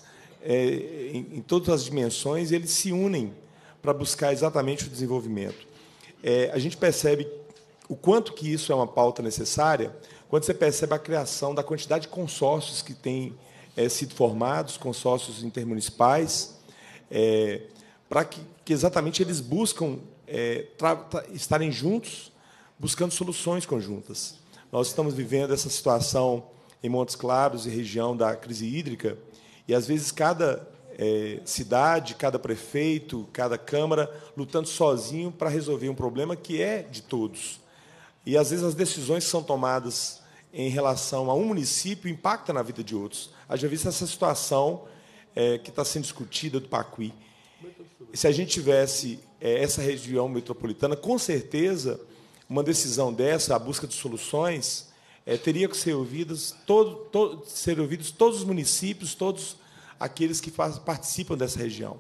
é, em, em todas as dimensões, eles se unem para buscar exatamente o desenvolvimento. É, a gente percebe o quanto que isso é uma pauta necessária quando você percebe a criação da quantidade de consórcios que têm é, sido formados, consórcios intermunicipais, é, para que, que exatamente eles buscam é, tra, tra, estarem juntos, buscando soluções conjuntas. Nós estamos vivendo essa situação em Montes Claros e região da crise hídrica, e, às vezes, cada é, cidade, cada prefeito, cada Câmara, lutando sozinho para resolver um problema que é de todos. E, às vezes, as decisões que são tomadas em relação a um município impactam na vida de outros. Haja visto essa situação é, que está sendo discutida do Pacuí. Se a gente tivesse é, essa região metropolitana, com certeza, uma decisão dessa, a busca de soluções, é, teria que ser ouvidas, todo, todo, ser ouvidos todos os municípios, todos aqueles que faz, participam dessa região.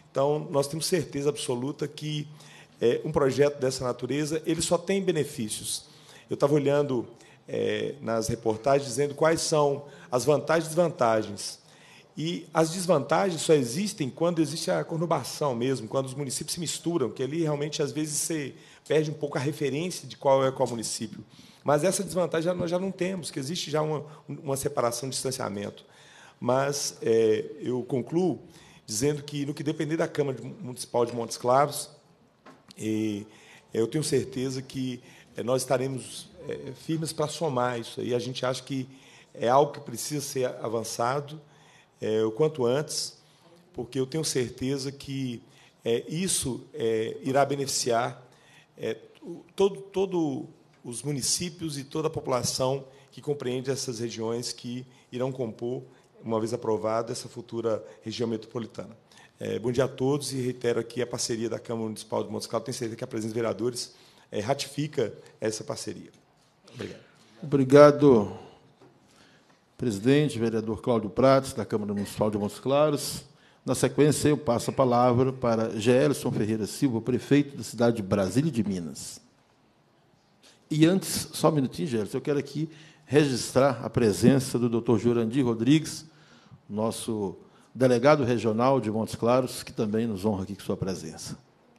Então, nós temos certeza absoluta que é, um projeto dessa natureza ele só tem benefícios. Eu estava olhando é, nas reportagens dizendo quais são as vantagens e desvantagens. E as desvantagens só existem quando existe a conurbação mesmo, quando os municípios se misturam, que ali realmente, às vezes, você perde um pouco a referência de qual é qual município. Mas essa desvantagem nós já não temos, que existe já uma, uma separação, um distanciamento. Mas é, eu concluo dizendo que, no que depender da Câmara Municipal de Montes Claros, e, eu tenho certeza que é, nós estaremos é, firmes para somar isso aí. A gente acha que é algo que precisa ser avançado é, o quanto antes, porque eu tenho certeza que é, isso é, irá beneficiar é, todo, todo os municípios e toda a população que compreende essas regiões que irão compor, uma vez aprovada, essa futura região metropolitana. É, bom dia a todos e reitero aqui a parceria da Câmara Municipal de Montes Claros. Tenho certeza que a presença dos vereadores é, ratifica essa parceria. Obrigado. Obrigado, presidente, vereador Cláudio Prates, da Câmara Municipal de Montes Claros. Na sequência, eu passo a palavra para Gelson Ferreira Silva, prefeito da cidade de Brasília de Minas. E antes, só um minutinho, Gelson, eu quero aqui registrar a presença do doutor Jurandir Rodrigues, nosso delegado regional de Montes Claros, que também nos honra aqui com sua presença.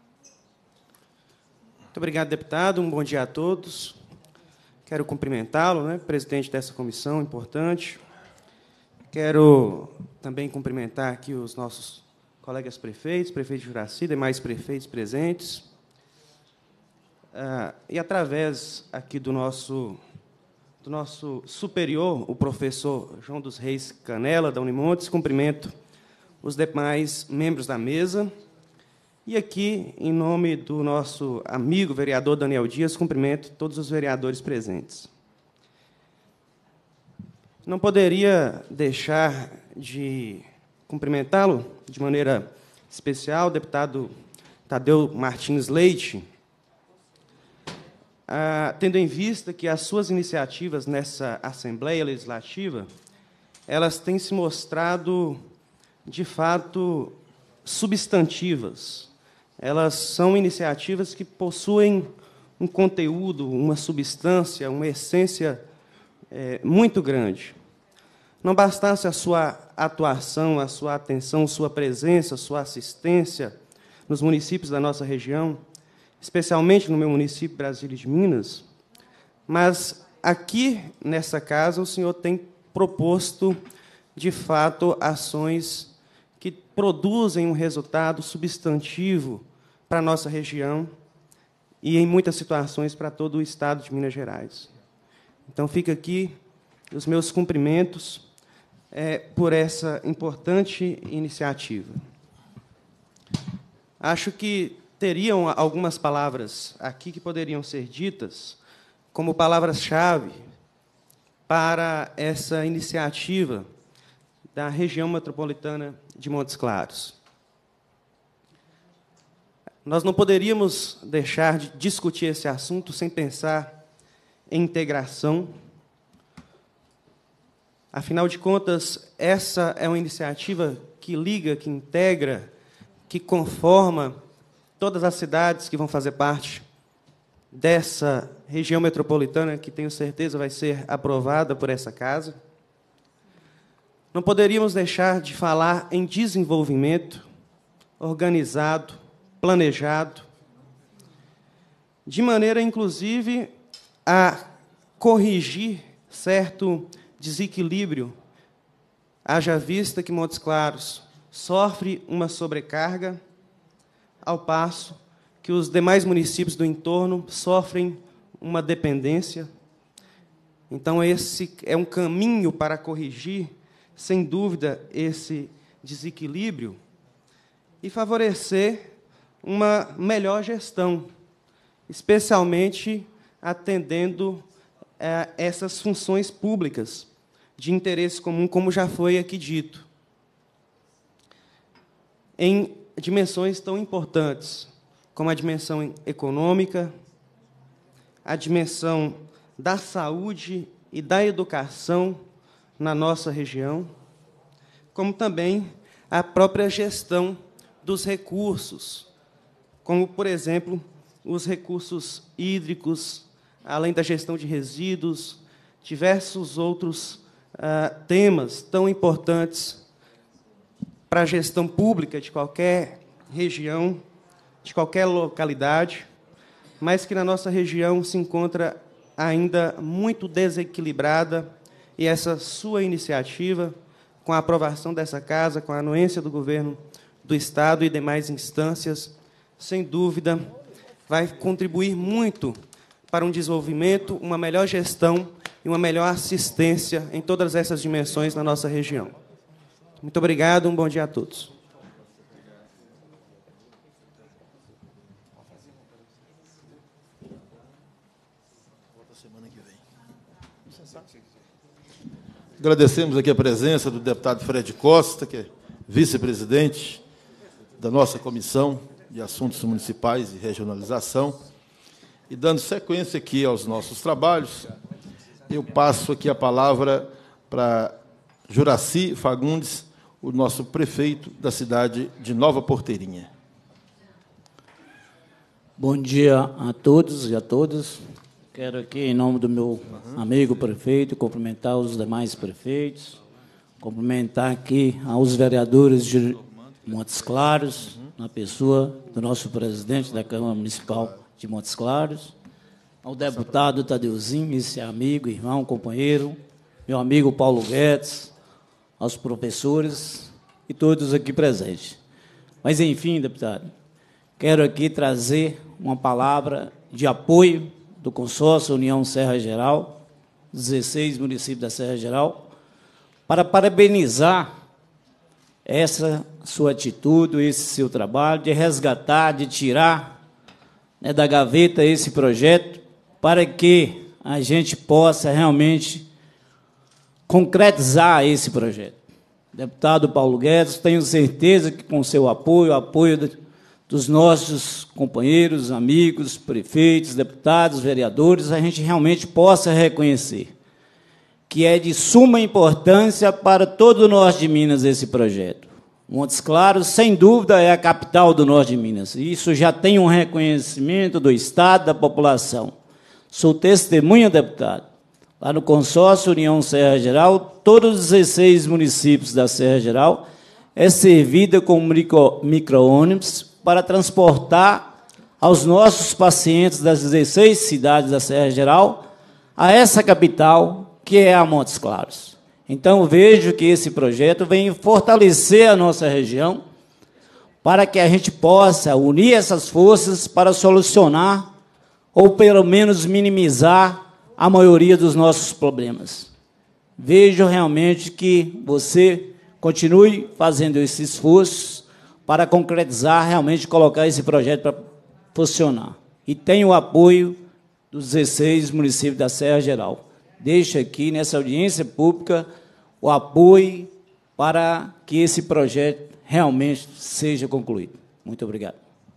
Muito obrigado, deputado. Um bom dia a todos. Quero cumprimentá-lo, né, presidente dessa comissão importante. Quero também cumprimentar aqui os nossos colegas prefeitos, prefeito Juraci, demais prefeitos presentes. Ah, e, através aqui do nosso, do nosso superior, o professor João dos Reis Canela, da Unimontes, cumprimento os demais membros da mesa. E aqui, em nome do nosso amigo vereador Daniel Dias, cumprimento todos os vereadores presentes. Não poderia deixar de cumprimentá-lo de maneira especial, o deputado Tadeu Martins Leite, ah, tendo em vista que as suas iniciativas nessa Assembleia Legislativa, elas têm se mostrado, de fato, substantivas. Elas são iniciativas que possuem um conteúdo, uma substância, uma essência é, muito grande. Não bastasse a sua atuação, a sua atenção, sua presença, sua assistência nos municípios da nossa região, especialmente no meu município, Brasília de Minas, mas aqui, nessa casa, o senhor tem proposto, de fato, ações que produzem um resultado substantivo para a nossa região e, em muitas situações, para todo o Estado de Minas Gerais. Então, fica aqui os meus cumprimentos é, por essa importante iniciativa. Acho que teriam algumas palavras aqui que poderiam ser ditas como palavras-chave para essa iniciativa da região metropolitana de Montes Claros. Nós não poderíamos deixar de discutir esse assunto sem pensar em integração. Afinal de contas, essa é uma iniciativa que liga, que integra, que conforma todas as cidades que vão fazer parte dessa região metropolitana, que tenho certeza vai ser aprovada por essa casa. Não poderíamos deixar de falar em desenvolvimento organizado, planejado, de maneira, inclusive, a corrigir certo desequilíbrio, haja vista que Montes Claros sofre uma sobrecarga, ao passo que os demais municípios do entorno sofrem uma dependência. Então, esse é um caminho para corrigir, sem dúvida, esse desequilíbrio e favorecer uma melhor gestão, especialmente atendendo a essas funções públicas de interesse comum, como já foi aqui dito, em dimensões tão importantes como a dimensão econômica, a dimensão da saúde e da educação na nossa região, como também a própria gestão dos recursos, como, por exemplo, os recursos hídricos, além da gestão de resíduos, diversos outros ah, temas tão importantes para a gestão pública de qualquer região, de qualquer localidade, mas que na nossa região se encontra ainda muito desequilibrada, e essa sua iniciativa, com a aprovação dessa casa, com a anuência do governo do Estado e demais instâncias, sem dúvida, vai contribuir muito para um desenvolvimento, uma melhor gestão e uma melhor assistência em todas essas dimensões na nossa região. Muito obrigado, um bom dia a todos. Agradecemos aqui a presença do deputado Fred Costa, que é vice-presidente da nossa Comissão de Assuntos Municipais e Regionalização. E, dando sequência aqui aos nossos trabalhos, eu passo aqui a palavra para Juraci Fagundes, o nosso prefeito da cidade de Nova Porteirinha. Bom dia a todos e a todas. Quero aqui, em nome do meu amigo prefeito, cumprimentar os demais prefeitos, cumprimentar aqui aos vereadores de Montes Claros, na pessoa do nosso presidente da Câmara Municipal de Montes Claros, ao deputado Tadeuzinho, esse amigo, irmão, companheiro, meu amigo Paulo Guedes, aos professores e todos aqui presentes. Mas, enfim, deputado, quero aqui trazer uma palavra de apoio do consórcio União Serra Geral, dezesseis municípios da Serra Geral, para parabenizar essa sua atitude, esse seu trabalho de resgatar, de tirar, né, da gaveta esse projeto, para que a gente possa realmente concretizar esse projeto. Deputado Paulo Guedes, tenho certeza que com seu apoio, o apoio de, dos nossos companheiros, amigos, prefeitos, deputados, vereadores, a gente realmente possa reconhecer que é de suma importância para todo o norte de Minas esse projeto. Montes Claros, sem dúvida, é a capital do norte de Minas. Isso já tem um reconhecimento do Estado, da população. Sou testemunha, deputado. Lá no consórcio União Serra Geral, todos os dezesseis municípios da Serra Geral é servida com micro, micro-ônibus para transportar aos nossos pacientes das dezesseis cidades da Serra Geral a essa capital, que é a Montes Claros. Então, vejo que esse projeto vem fortalecer a nossa região para que a gente possa unir essas forças para solucionar ou, pelo menos, minimizar a maioria dos nossos problemas. Vejo realmente que você continue fazendo esse esforço para concretizar, realmente colocar esse projeto para funcionar. E tenho o apoio dos dezesseis municípios da Serra Geral. Deixo aqui, nessa audiência pública, o apoio para que esse projeto realmente seja concluído. Muito obrigado.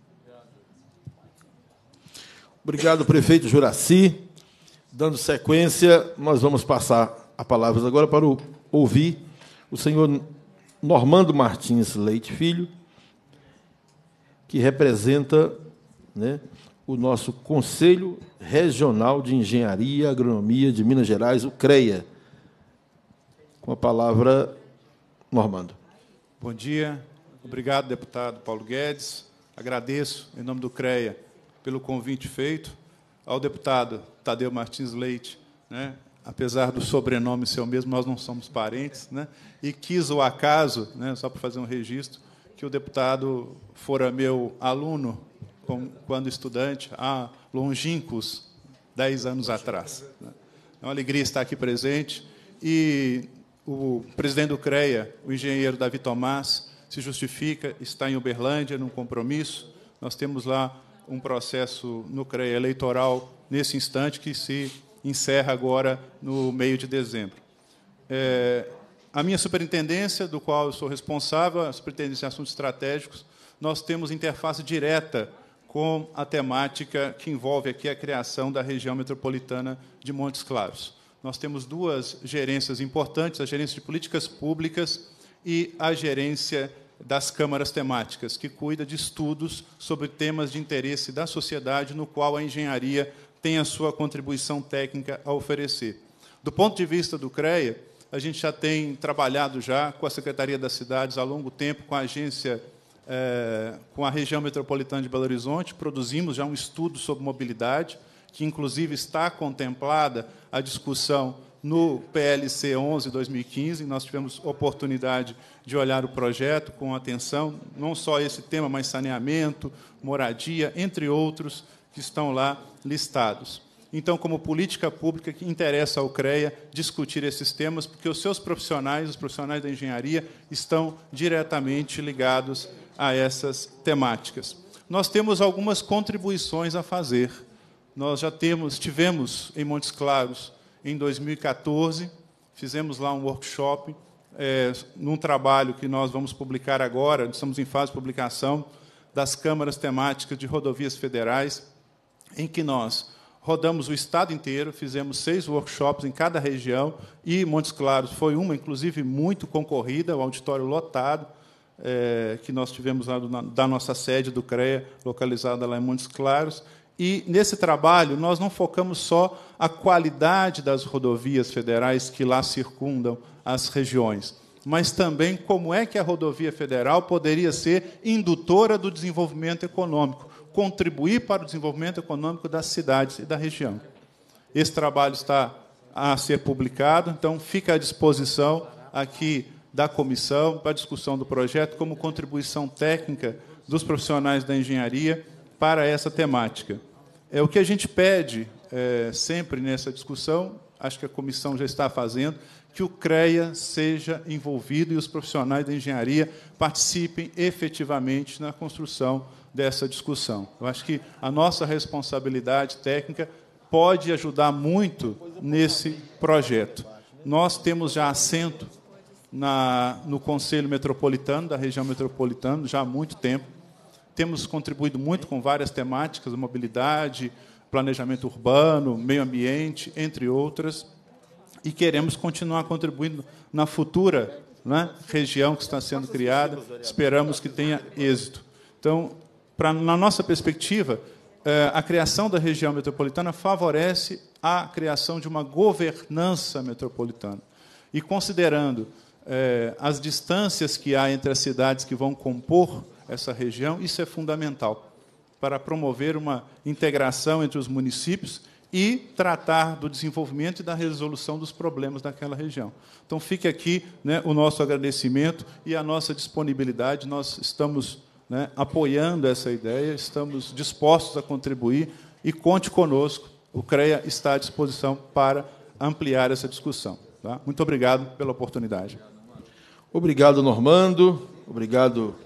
Obrigado, prefeito Juraci. Dando sequência, nós vamos passar a palavra agora para o, ouvir o senhor Normando Martins Leite Filho, que representa, né, o nosso Conselho Regional de Engenharia e Agronomia de Minas Gerais, o CREA. Com a palavra, Normando. Bom dia. Obrigado, deputado Paulo Guedes. Agradeço, em nome do CREA, pelo convite feito. Ao deputado Tadeu Martins Leite, né, apesar do sobrenome ser o mesmo, nós não somos parentes, né, e quis o acaso, né, só para fazer um registro, que o deputado fora meu aluno, quando estudante, há longínquos dez anos atrás. É uma alegria estar aqui presente. E o presidente do CREA, o engenheiro Davi Tomás, se justifica, está em Uberlândia, num compromisso. Nós temos lá um processo no CREA eleitoral, nesse instante, que se encerra agora no meio de dezembro. É, a minha superintendência, do qual eu sou responsável, a Superintendência de Assuntos Estratégicos, nós temos interface direta com a temática que envolve aqui a criação da região metropolitana de Montes Claros. Nós temos duas gerências importantes, a gerência de políticas públicas e a gerência das câmaras temáticas, que cuida de estudos sobre temas de interesse da sociedade, no qual a engenharia tem a sua contribuição técnica a oferecer. Do ponto de vista do CREA, a gente já tem trabalhado já com a Secretaria das Cidades há longo tempo, com a agência, é, com a região metropolitana de Belo Horizonte, produzimos já um estudo sobre mobilidade, que, inclusive, está contemplada a discussão no P L C onze de dois mil e quinze. Nós tivemos oportunidade de olhar o projeto com atenção, não só esse tema, mas saneamento, moradia, entre outros, que estão lá listados. Então, como política pública, que interessa ao CREA discutir esses temas, porque os seus profissionais, os profissionais da engenharia, estão diretamente ligados a essas temáticas. Nós temos algumas contribuições a fazer. Nós já temos, tivemos em Montes Claros, em dois mil e quatorze, fizemos lá um workshop, é, num trabalho que nós vamos publicar agora, estamos em fase de publicação, das câmaras temáticas de rodovias federais, em que nós rodamos o estado inteiro, fizemos seis workshops em cada região, e Montes Claros foi uma, inclusive, muito concorrida, o auditório lotado, é, que nós tivemos lá do, da nossa sede do CREA, localizada lá em Montes Claros. E, nesse trabalho, nós não focamos só a qualidade das rodovias federais que lá circundam as regiões, mas também como é que a rodovia federal poderia ser indutora do desenvolvimento econômico, contribuir para o desenvolvimento econômico das cidades e da região. Esse trabalho está a ser publicado, então fica à disposição aqui da comissão para a discussão do projeto como contribuição técnica dos profissionais da engenharia para essa temática. É o que a gente pede é, sempre nessa discussão, acho que a comissão já está fazendo, que o CREA seja envolvido e os profissionais da engenharia participem efetivamente na construção dessa discussão. Eu acho que a nossa responsabilidade técnica pode ajudar muito nesse projeto. Nós temos já assento na, no Conselho Metropolitano, da região metropolitana, já há muito tempo. Temos contribuído muito com várias temáticas, mobilidade, planejamento urbano, meio ambiente, entre outras, e queremos continuar contribuindo na futura, né, região que está sendo criada. Esperamos que tenha êxito. Então, pra, na nossa perspectiva, a criação da região metropolitana favorece a criação de uma governança metropolitana. E, considerando eh, as distâncias que há entre as cidades que vão compor essa região, isso é fundamental para promover uma integração entre os municípios e tratar do desenvolvimento e da resolução dos problemas daquela região. Então, fique aqui, né, o nosso agradecimento e a nossa disponibilidade. Nós estamos, né, apoiando essa ideia, estamos dispostos a contribuir e conte conosco. O CREA está à disposição para ampliar essa discussão. Tá? Muito obrigado pela oportunidade. Obrigado, Normando. Obrigado.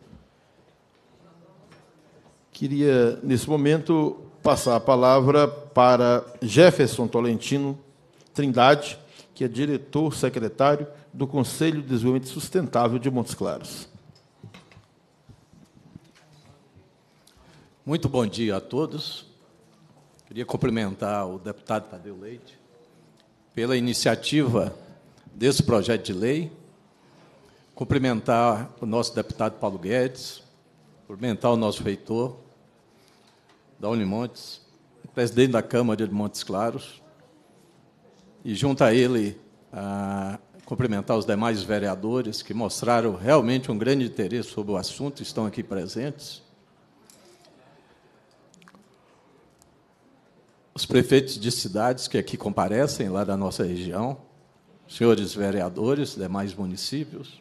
Queria, nesse momento, passar a palavra para Jefferson Tolentino Trindade, que é diretor-secretário do Conselho de Desenvolvimento Sustentável de Montes Claros. Muito bom dia a todos. Queria cumprimentar o deputado Tadeu Leite pela iniciativa desse projeto de lei, cumprimentar o nosso deputado Paulo Guedes, cumprimentar o nosso reitor da Unimontes, presidente da Câmara de Montes Claros, e, junto a ele, a cumprimentar os demais vereadores que mostraram realmente um grande interesse sobre o assunto, estão aqui presentes. Os prefeitos de cidades que aqui comparecem, lá da nossa região, senhores vereadores, demais municípios.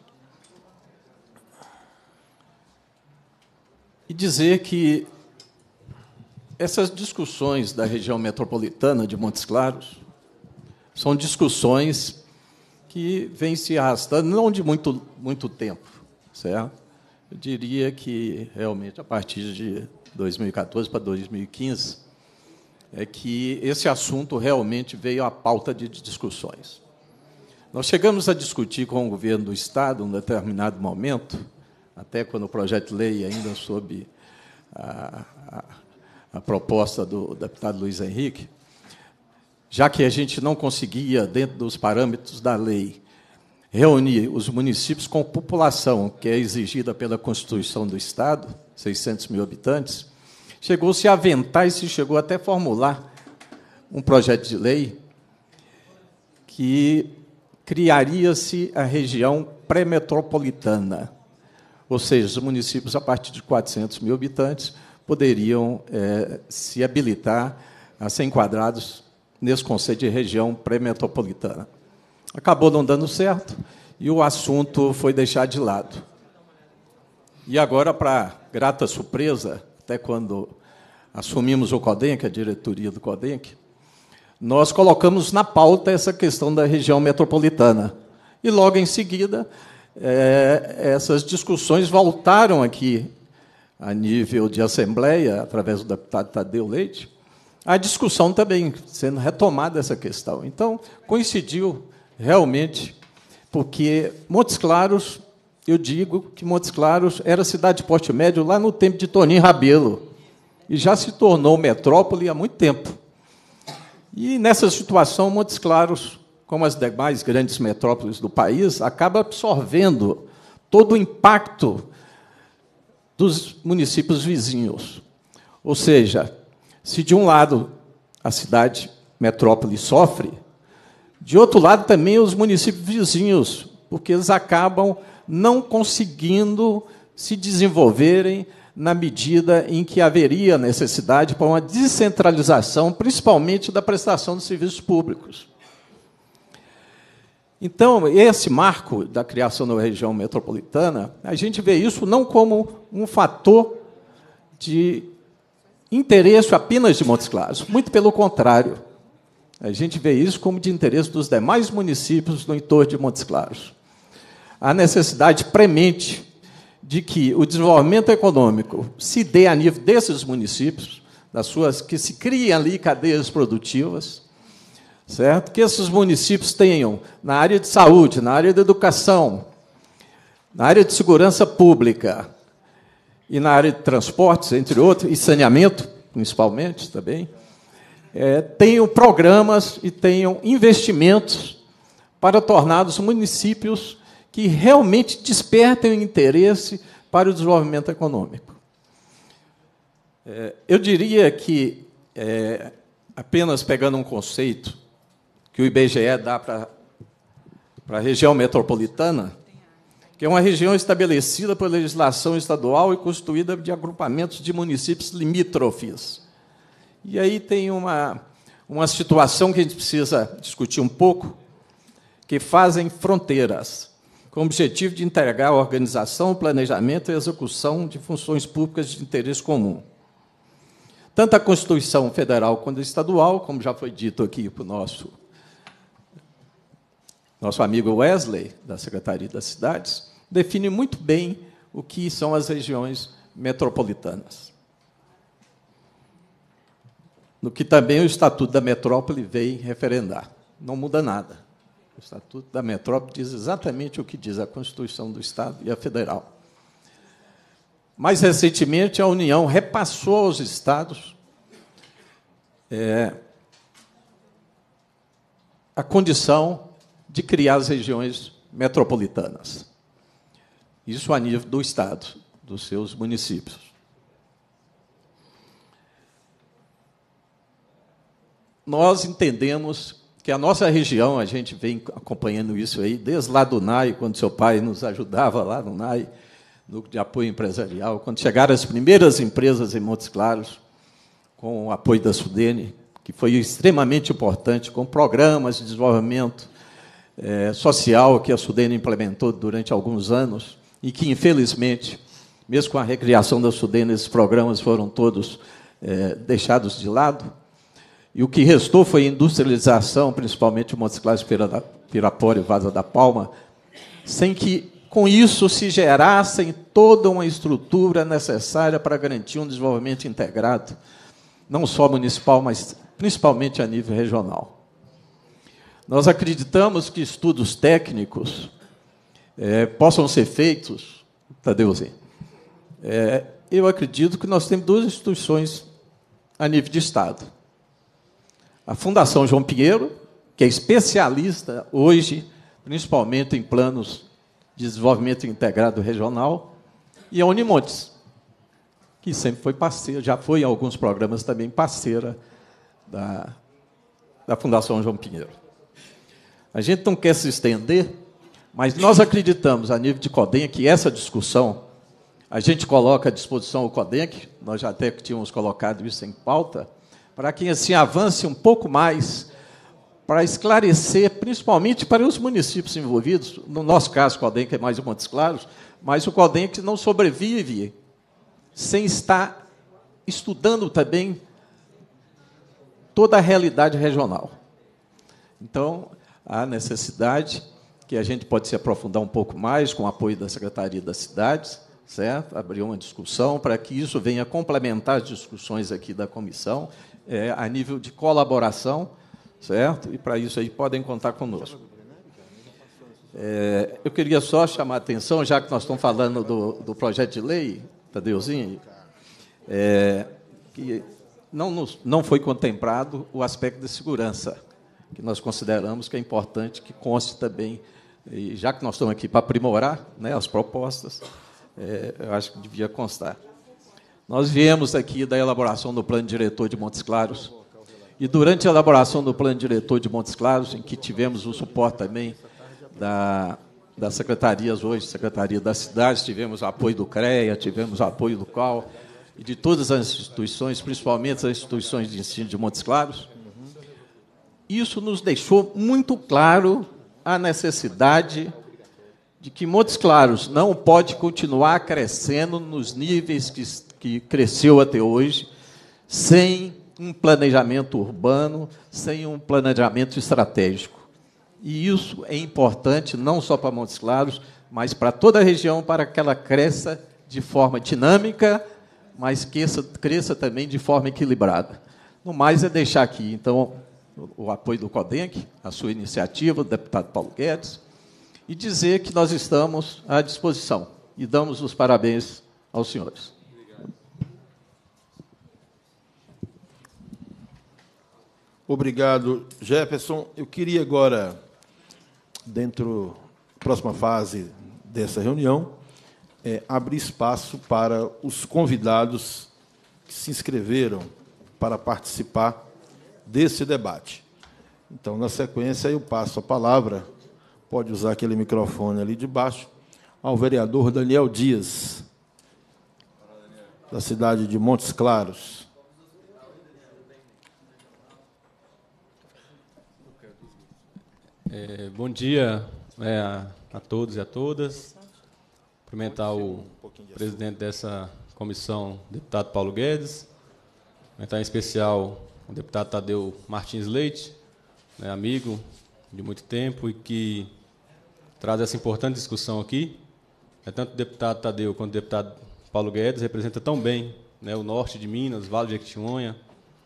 E dizer que essas discussões da região metropolitana de Montes Claros são discussões que vêm se arrastando, não de muito, muito tempo, certo? Eu diria que, realmente, a partir de dois mil e quatorze para dois mil e quinze, é que esse assunto realmente veio à pauta de discussões. Nós chegamos a discutir com o governo do Estado, em um determinado momento, até quando o projeto de lei, ainda sob a, a, a proposta do deputado Luiz Henrique, já que a gente não conseguia, dentro dos parâmetros da lei, reunir os municípios com população, que é exigida pela Constituição do Estado, seiscentos mil habitantes, chegou-se a aventar e se chegou até a formular um projeto de lei que criaria-se a região pré-metropolitana, ou seja, os municípios a partir de quatrocentos mil habitantes poderiam é, se habilitar a ser enquadrados nesse conceito de região pré-metropolitana. Acabou não dando certo e o assunto foi deixado de lado. E agora, para grata surpresa, até quando assumimos o CODENC, a diretoria do CODENC, nós colocamos na pauta essa questão da região metropolitana. E, logo em seguida, é, essas discussões voltaram aqui, a nível de Assembleia, através do deputado Tadeu Leite, a discussão também sendo retomada essa questão. Então, coincidiu realmente, porque Montes Claros, eu digo que Montes Claros era cidade de porte médio lá no tempo de Toninho Rabelo, e já se tornou metrópole há muito tempo. E, nessa situação, Montes Claros, como as demais grandes metrópoles do país, acaba absorvendo todo o impacto dos municípios vizinhos. Ou seja, se, de um lado, a cidade metrópole sofre, de outro lado, também os municípios vizinhos, porque eles acabam não conseguindo se desenvolverem na medida em que haveria necessidade para uma descentralização, principalmente da prestação de serviços públicos. Então, esse marco da criação da região metropolitana, a gente vê isso não como um fator de interesse apenas de Montes Claros, muito pelo contrário. A gente vê isso como de interesse dos demais municípios do entorno de Montes Claros. A necessidade premente de que o desenvolvimento econômico se dê a nível desses municípios, das suas, que se criem ali cadeias produtivas, certo? Que esses municípios tenham, na área de saúde, na área da educação, na área de segurança pública e na área de transportes, entre outros, e saneamento, principalmente, também, é, tenham programas e tenham investimentos para tornar os municípios que realmente despertem o interesse para o desenvolvimento econômico. É, eu diria que, é, apenas pegando um conceito que o I B G E dá para, para a região metropolitana, que é uma região estabelecida por legislação estadual e constituída de agrupamentos de municípios limítrofes. E aí tem uma, uma situação que a gente precisa discutir um pouco, que fazem fronteiras, com o objetivo de integrar a organização, o planejamento e a execução de funções públicas de interesse comum. Tanto a Constituição Federal quanto a estadual, como já foi dito aqui para o nosso, nosso amigo Wesley, da Secretaria das Cidades, define muito bem o que são as regiões metropolitanas. No que também o Estatuto da Metrópole veio referendar. Não muda nada. O Estatuto da Metrópole diz exatamente o que diz a Constituição do Estado e a Federal. Mais recentemente, a União repassou aos estados é, a condição de criar as regiões metropolitanas. Isso a nível do Estado, dos seus municípios. Nós entendemos que a nossa região, a gente vem acompanhando isso aí, desde lá do N A I, quando seu pai nos ajudava lá no N A I, Núcleo de Apoio Empresarial, quando chegaram as primeiras empresas em Montes Claros, com o apoio da Sudene, que foi extremamente importante, com programas de desenvolvimento é, social que a Sudene implementou durante alguns anos, e que, infelizmente, mesmo com a recriação da Sudene, esses programas foram todos é, deixados de lado. E o que restou foi a industrialização, principalmente Montes Claros, Pirapora e Vaza da Palma, sem que, com isso, se gerassem toda uma estrutura necessária para garantir um desenvolvimento integrado, não só municipal, mas principalmente a nível regional. Nós acreditamos que estudos técnicos é, possam ser feitos, Tadeuzinho. É, eu acredito que nós temos duas instituições a nível de Estado. A Fundação João Pinheiro, que é especialista hoje principalmente em planos de desenvolvimento integrado regional, e a Unimontes, que sempre foi parceira, já foi em alguns programas também parceira da, da Fundação João Pinheiro. A gente não quer se estender, mas nós acreditamos, a nível de CODENC, que essa discussão, a gente coloca à disposição o CODENC, nós já até tínhamos colocado isso em pauta, para que assim avance um pouco mais, para esclarecer, principalmente para os municípios envolvidos, no nosso caso, o CODENC é mais o Montes Claros, mas o CODENC não sobrevive sem estar estudando também toda a realidade regional. Então, há necessidade que a gente pode se aprofundar um pouco mais com o apoio da Secretaria das Cidades, certo? Abrir uma discussão para que isso venha complementar as discussões aqui da comissão, é, a nível de colaboração, certo? E, para isso, aí podem contar conosco. É, eu queria só chamar a atenção, já que nós estamos falando do, do projeto de lei, Tadeuzinho, é, que não, nos, não foi contemplado o aspecto de segurança, que nós consideramos que é importante que conste também, e já que nós estamos aqui para aprimorar, né, as propostas, é, eu acho que devia constar. Nós viemos aqui da elaboração do Plano Diretor de Montes Claros, e durante a elaboração do Plano Diretor de Montes Claros, em que tivemos o suporte também da, das secretarias hoje, Secretaria das Cidades, tivemos o apoio do CREA, tivemos o apoio do C A U, e de todas as instituições, principalmente as instituições de ensino de Montes Claros, isso nos deixou muito claro a necessidade de que Montes Claros não pode continuar crescendo nos níveis que, que cresceu até hoje, sem um planejamento urbano, sem um planejamento estratégico. E isso é importante não só para Montes Claros, mas para toda a região, para que ela cresça de forma dinâmica, mas cresça, cresça também de forma equilibrada. No mais, é deixar aqui, então, o apoio do CODENC, a sua iniciativa, do deputado Paulo Guedes, e dizer que nós estamos à disposição e damos os parabéns aos senhores. Obrigado, Jefferson. Eu queria agora, dentro da próxima fase dessa reunião, é, abrir espaço para os convidados que se inscreveram para participar desse debate. Então, na sequência, eu passo a palavra, pode usar aquele microfone ali de baixo, ao vereador Daniel Dias, da cidade de Montes Claros. É, bom dia é, a, a todos e a todas. Cumprimentar o presidente dessa comissão, deputado Paulo Guedes. Cumprimentar em especial o deputado Tadeu Martins Leite, né, amigo de muito tempo e que traz essa importante discussão aqui. É, tanto o deputado Tadeu quanto o deputado Paulo Guedes representa tão bem, né, o norte de Minas, Vale de Jequitinhonha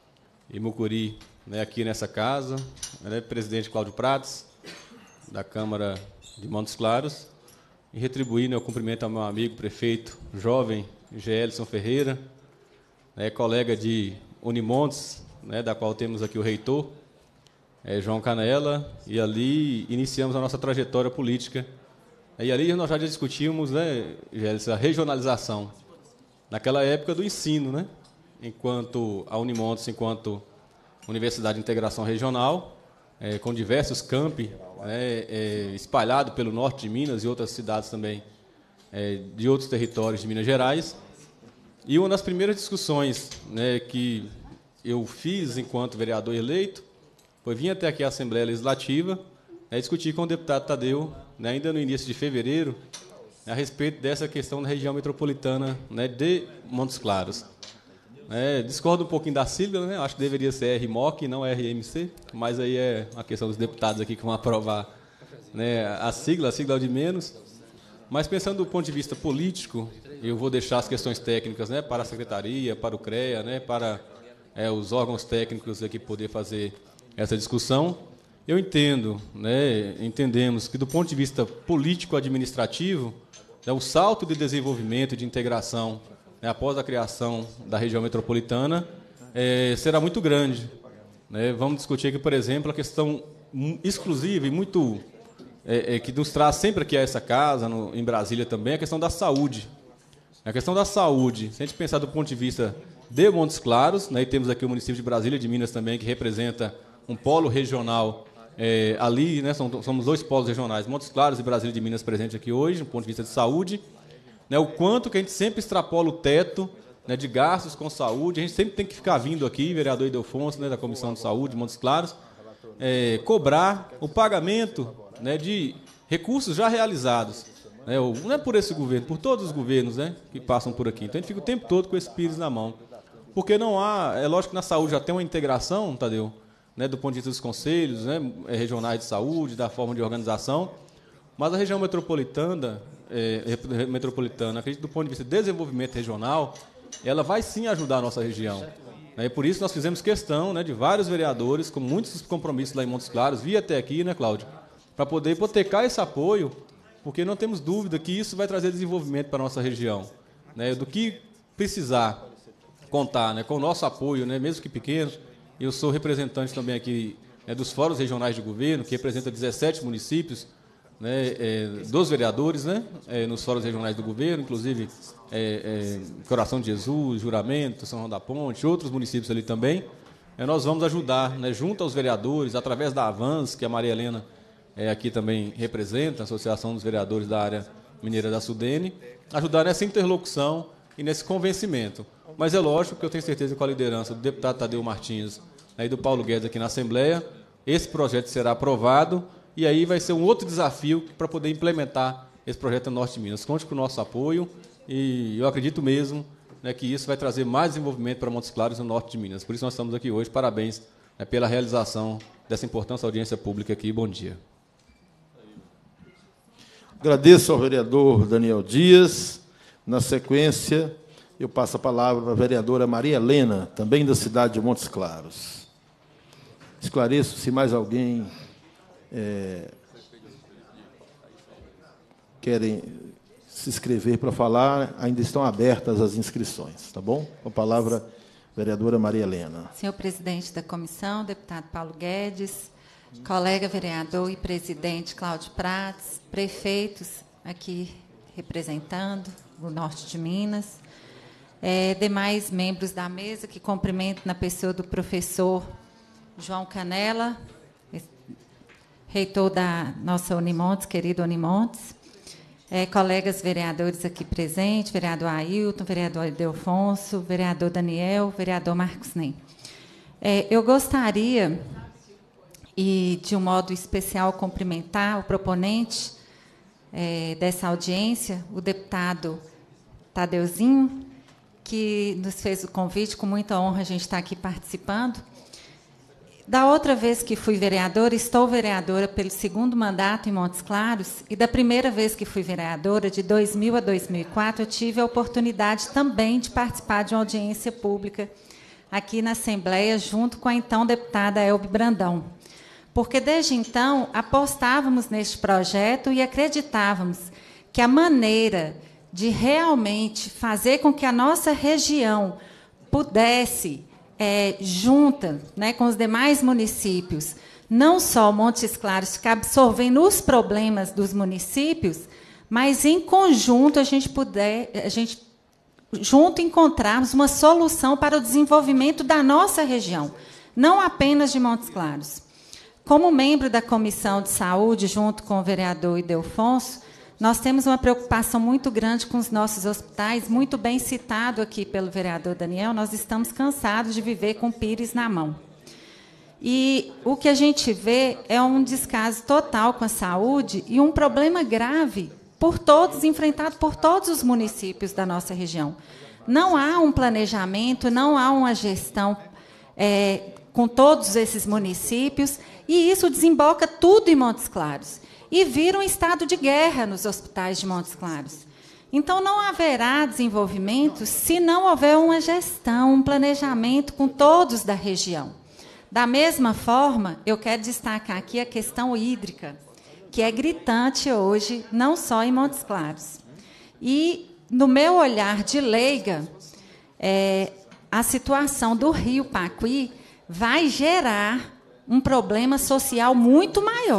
e Mucuri, né, aqui nessa casa. Ele é presidente Cláudio Prates, da Câmara de Montes Claros, e retribuir, né, o cumprimento ao meu amigo prefeito jovem, Gelson Ferreira, né, colega de Unimontes, né, da qual temos aqui o reitor, é, João Canela, e ali iniciamos a nossa trajetória política. E ali nós já discutimos, né, Gelson, a regionalização, naquela época do ensino, né, enquanto a Unimontes, enquanto Universidade de Integração Regional, é, com diversos campi, né, é, espalhados pelo norte de Minas e outras cidades também é, de outros territórios de Minas Gerais. E uma das primeiras discussões, né, que eu fiz enquanto vereador eleito foi vir até aqui à Assembleia Legislativa, né, discutir com o deputado Tadeu, né, ainda no início de fevereiro, a respeito dessa questão da região metropolitana, né, de Montes Claros. É, discordo um pouquinho da sigla, né? Acho que deveria ser R M O C e não R M C, mas aí é uma questão dos deputados aqui que vão aprovar, né, a sigla, a sigla é o de menos. Mas pensando do ponto de vista político, eu vou deixar as questões técnicas, né, para a Secretaria, para o CREA, né, para é, os órgãos técnicos aqui poder fazer essa discussão. Eu entendo, né, entendemos que do ponto de vista político-administrativo, né, o salto de desenvolvimento e de integração, né, após a criação da região metropolitana, é, será muito grande. Né? Vamos discutir aqui, por exemplo, a questão exclusiva e muito é, é, que nos traz sempre aqui a essa casa, no, em Brasília também, a questão da saúde. A questão da saúde, se a gente pensar do ponto de vista de Montes Claros, né, e temos aqui o município de Brasília de Minas também, que representa um polo regional é, ali, né, são, somos dois polos regionais, Montes Claros e Brasília de Minas presentes aqui hoje, do ponto de vista de saúde, né, o quanto que a gente sempre extrapola o teto, né, de gastos com saúde, a gente sempre tem que ficar vindo aqui, vereador Ildefonso, né, da Comissão de Saúde de Montes Claros, é, cobrar o pagamento, né, de recursos já realizados. Não é por esse governo, por todos os governos, né, que passam por aqui. Então, a gente fica o tempo todo com esse pires na mão. Porque não há... É lógico que na saúde já tem uma integração, Tadeu, né, do ponto de vista dos conselhos, né, regionais de saúde, da forma de organização, mas a região metropolitana, é, metropolitana, acredito do ponto de vista de desenvolvimento regional, ela vai sim ajudar a nossa região. E por isso nós fizemos questão, né, de vários vereadores, com muitos compromissos lá em Montes Claros, vir até aqui, né, Cláudio, para poder hipotecar esse apoio, porque não temos dúvida que isso vai trazer desenvolvimento para a nossa região. Né, do que precisar contar, né, com o nosso apoio, né, mesmo que pequeno. Eu sou representante também aqui, né, dos fóruns regionais de governo, que representa dezessete municípios, né, é, dos vereadores, né, é, nos fóruns regionais do governo, inclusive é, é, Coração de Jesus, Juramento, São João da Ponte, outros municípios ali também. É, nós vamos ajudar, né, junto aos vereadores, através da Avans, que a Maria Helena É, aqui também representa a Associação dos Vereadores da Área Mineira da Sudene, ajudar nessa interlocução e nesse convencimento. Mas é lógico que eu tenho certeza que com a liderança do deputado Tadeu Martins, né, e do Paulo Guedes aqui na Assembleia, esse projeto será aprovado e aí vai ser um outro desafio para poder implementar esse projeto no Norte de Minas. Conte com o nosso apoio e eu acredito mesmo, né, que isso vai trazer mais desenvolvimento para Montes Claros no Norte de Minas. Por isso nós estamos aqui hoje. Parabéns, né, pela realização dessa importante audiência pública aqui. Bom dia. Agradeço ao vereador Daniel Dias. Na sequência, eu passo a palavra para a vereadora Maria Helena, também da cidade de Montes Claros. Esclareço se mais alguém é, querem se inscrever para falar, ainda estão abertas as inscrições, tá bom? Com a palavra, vereadora Maria Helena. Senhor presidente da comissão, deputado Paulo Guedes, colega vereador e presidente Cláudio Prates, prefeitos aqui representando o Norte de Minas, é, demais membros da mesa, que cumprimento na pessoa do professor João Canela, reitor da nossa Unimontes, querido Unimontes, é, colegas vereadores aqui presentes, vereador Ailton, vereador Ildefonso, vereador Daniel, vereador Marcos Nem. É, eu gostaria... e, de um modo especial, cumprimentar o proponente é, dessa audiência, o deputado Tadeuzinho, que nos fez o convite, com muita honra a gente está aqui participando. Da outra vez que fui vereadora, estou vereadora pelo segundo mandato em Montes Claros, e da primeira vez que fui vereadora, de dois mil a dois mil e quatro, eu tive a oportunidade também de participar de uma audiência pública aqui na Assembleia, junto com a então deputada Elbe Brandão. Porque, desde então, apostávamos neste projeto e acreditávamos que a maneira de realmente fazer com que a nossa região pudesse, é, junta, né, com os demais municípios, não só Montes Claros ficar absorvendo os problemas dos municípios, mas, em conjunto, a gente puder, a gente, junto, encontrarmos uma solução para o desenvolvimento da nossa região, não apenas de Montes Claros. Como membro da Comissão de Saúde, junto com o vereador Ildefonso, nós temos uma preocupação muito grande com os nossos hospitais, muito bem citado aqui pelo vereador Daniel, nós estamos cansados de viver com o pires na mão. E o que a gente vê é um descaso total com a saúde e um problema grave por todos, enfrentado por todos os municípios da nossa região. Não há um planejamento, não há uma gestão é, com todos esses municípios, e isso desemboca tudo em Montes Claros. E vira um estado de guerra nos hospitais de Montes Claros. Então, não haverá desenvolvimento se não houver uma gestão, um planejamento com todos da região. Da mesma forma, eu quero destacar aqui a questão hídrica, que é gritante hoje, não só em Montes Claros. E, no meu olhar de leiga, é, a situação do rio Pacuí vai gerar um problema social muito maior.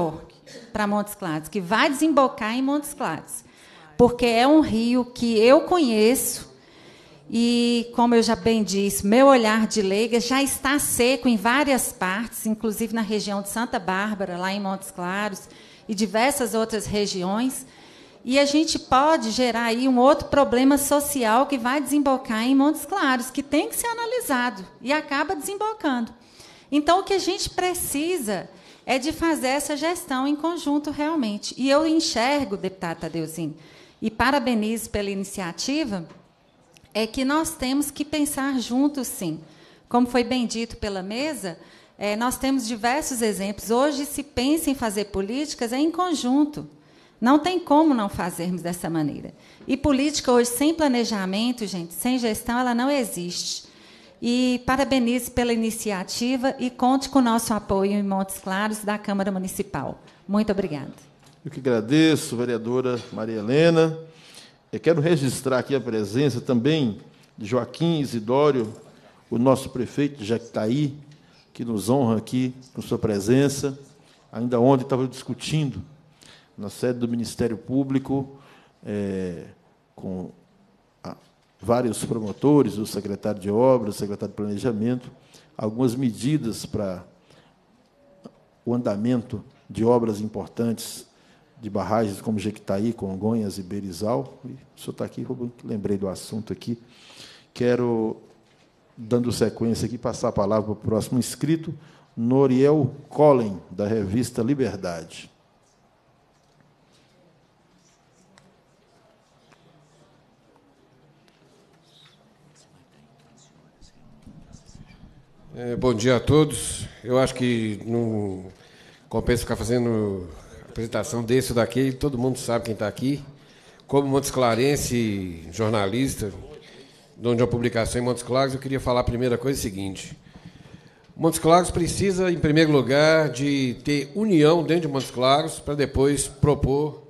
para Montes Claros, que vai desembocar em Montes Claros, porque é um rio que eu conheço e, como eu já bem disse, meu olhar de leiga já está seco em várias partes, inclusive na região de Santa Bárbara, lá em Montes Claros, e diversas outras regiões. E a gente pode gerar aí um outro problema social que vai desembocar em Montes Claros, que tem que ser analisado, e acaba desembocando. Então, o que a gente precisa é de fazer essa gestão em conjunto, realmente. E eu enxergo, deputado Tadeuzinho, e parabenizo pela iniciativa, é que nós temos que pensar juntos, sim. Como foi bem dito pela mesa, é, nós temos diversos exemplos. Hoje, se pensa em fazer políticas, é em conjunto. Não tem como não fazermos dessa maneira. E política hoje, sem planejamento, gente, sem gestão, ela não existe. E parabenizo pela iniciativa e conte com o nosso apoio em Montes Claros da Câmara Municipal. Muito obrigada. Eu que agradeço, vereadora Maria Helena. Eu quero registrar aqui a presença também de Joaquim Isidório, o nosso prefeito de Jequitaí, que nos honra aqui com sua presença. Ainda ontem estava discutindo na sede do Ministério Público, é, com a, vários promotores, o secretário de Obras, o secretário de Planejamento, algumas medidas para o andamento de obras importantes de barragens como Jequitaí, Congonhas e Berizal. E o senhor está aqui, lembrei do assunto aqui. Quero, dando sequência aqui, passar a palavra para o próximo inscrito, Noriel Collen, da revista Liberdade. É, bom dia a todos. Eu acho que não compensa ficar fazendo apresentação desse daqui, todo mundo sabe quem está aqui. Como Montes Clarense, jornalista, dono de uma publicação em Montes Claros, eu queria falar a primeira coisa é a seguinte. Montes Claros precisa, em primeiro lugar, de ter união dentro de Montes Claros para depois propor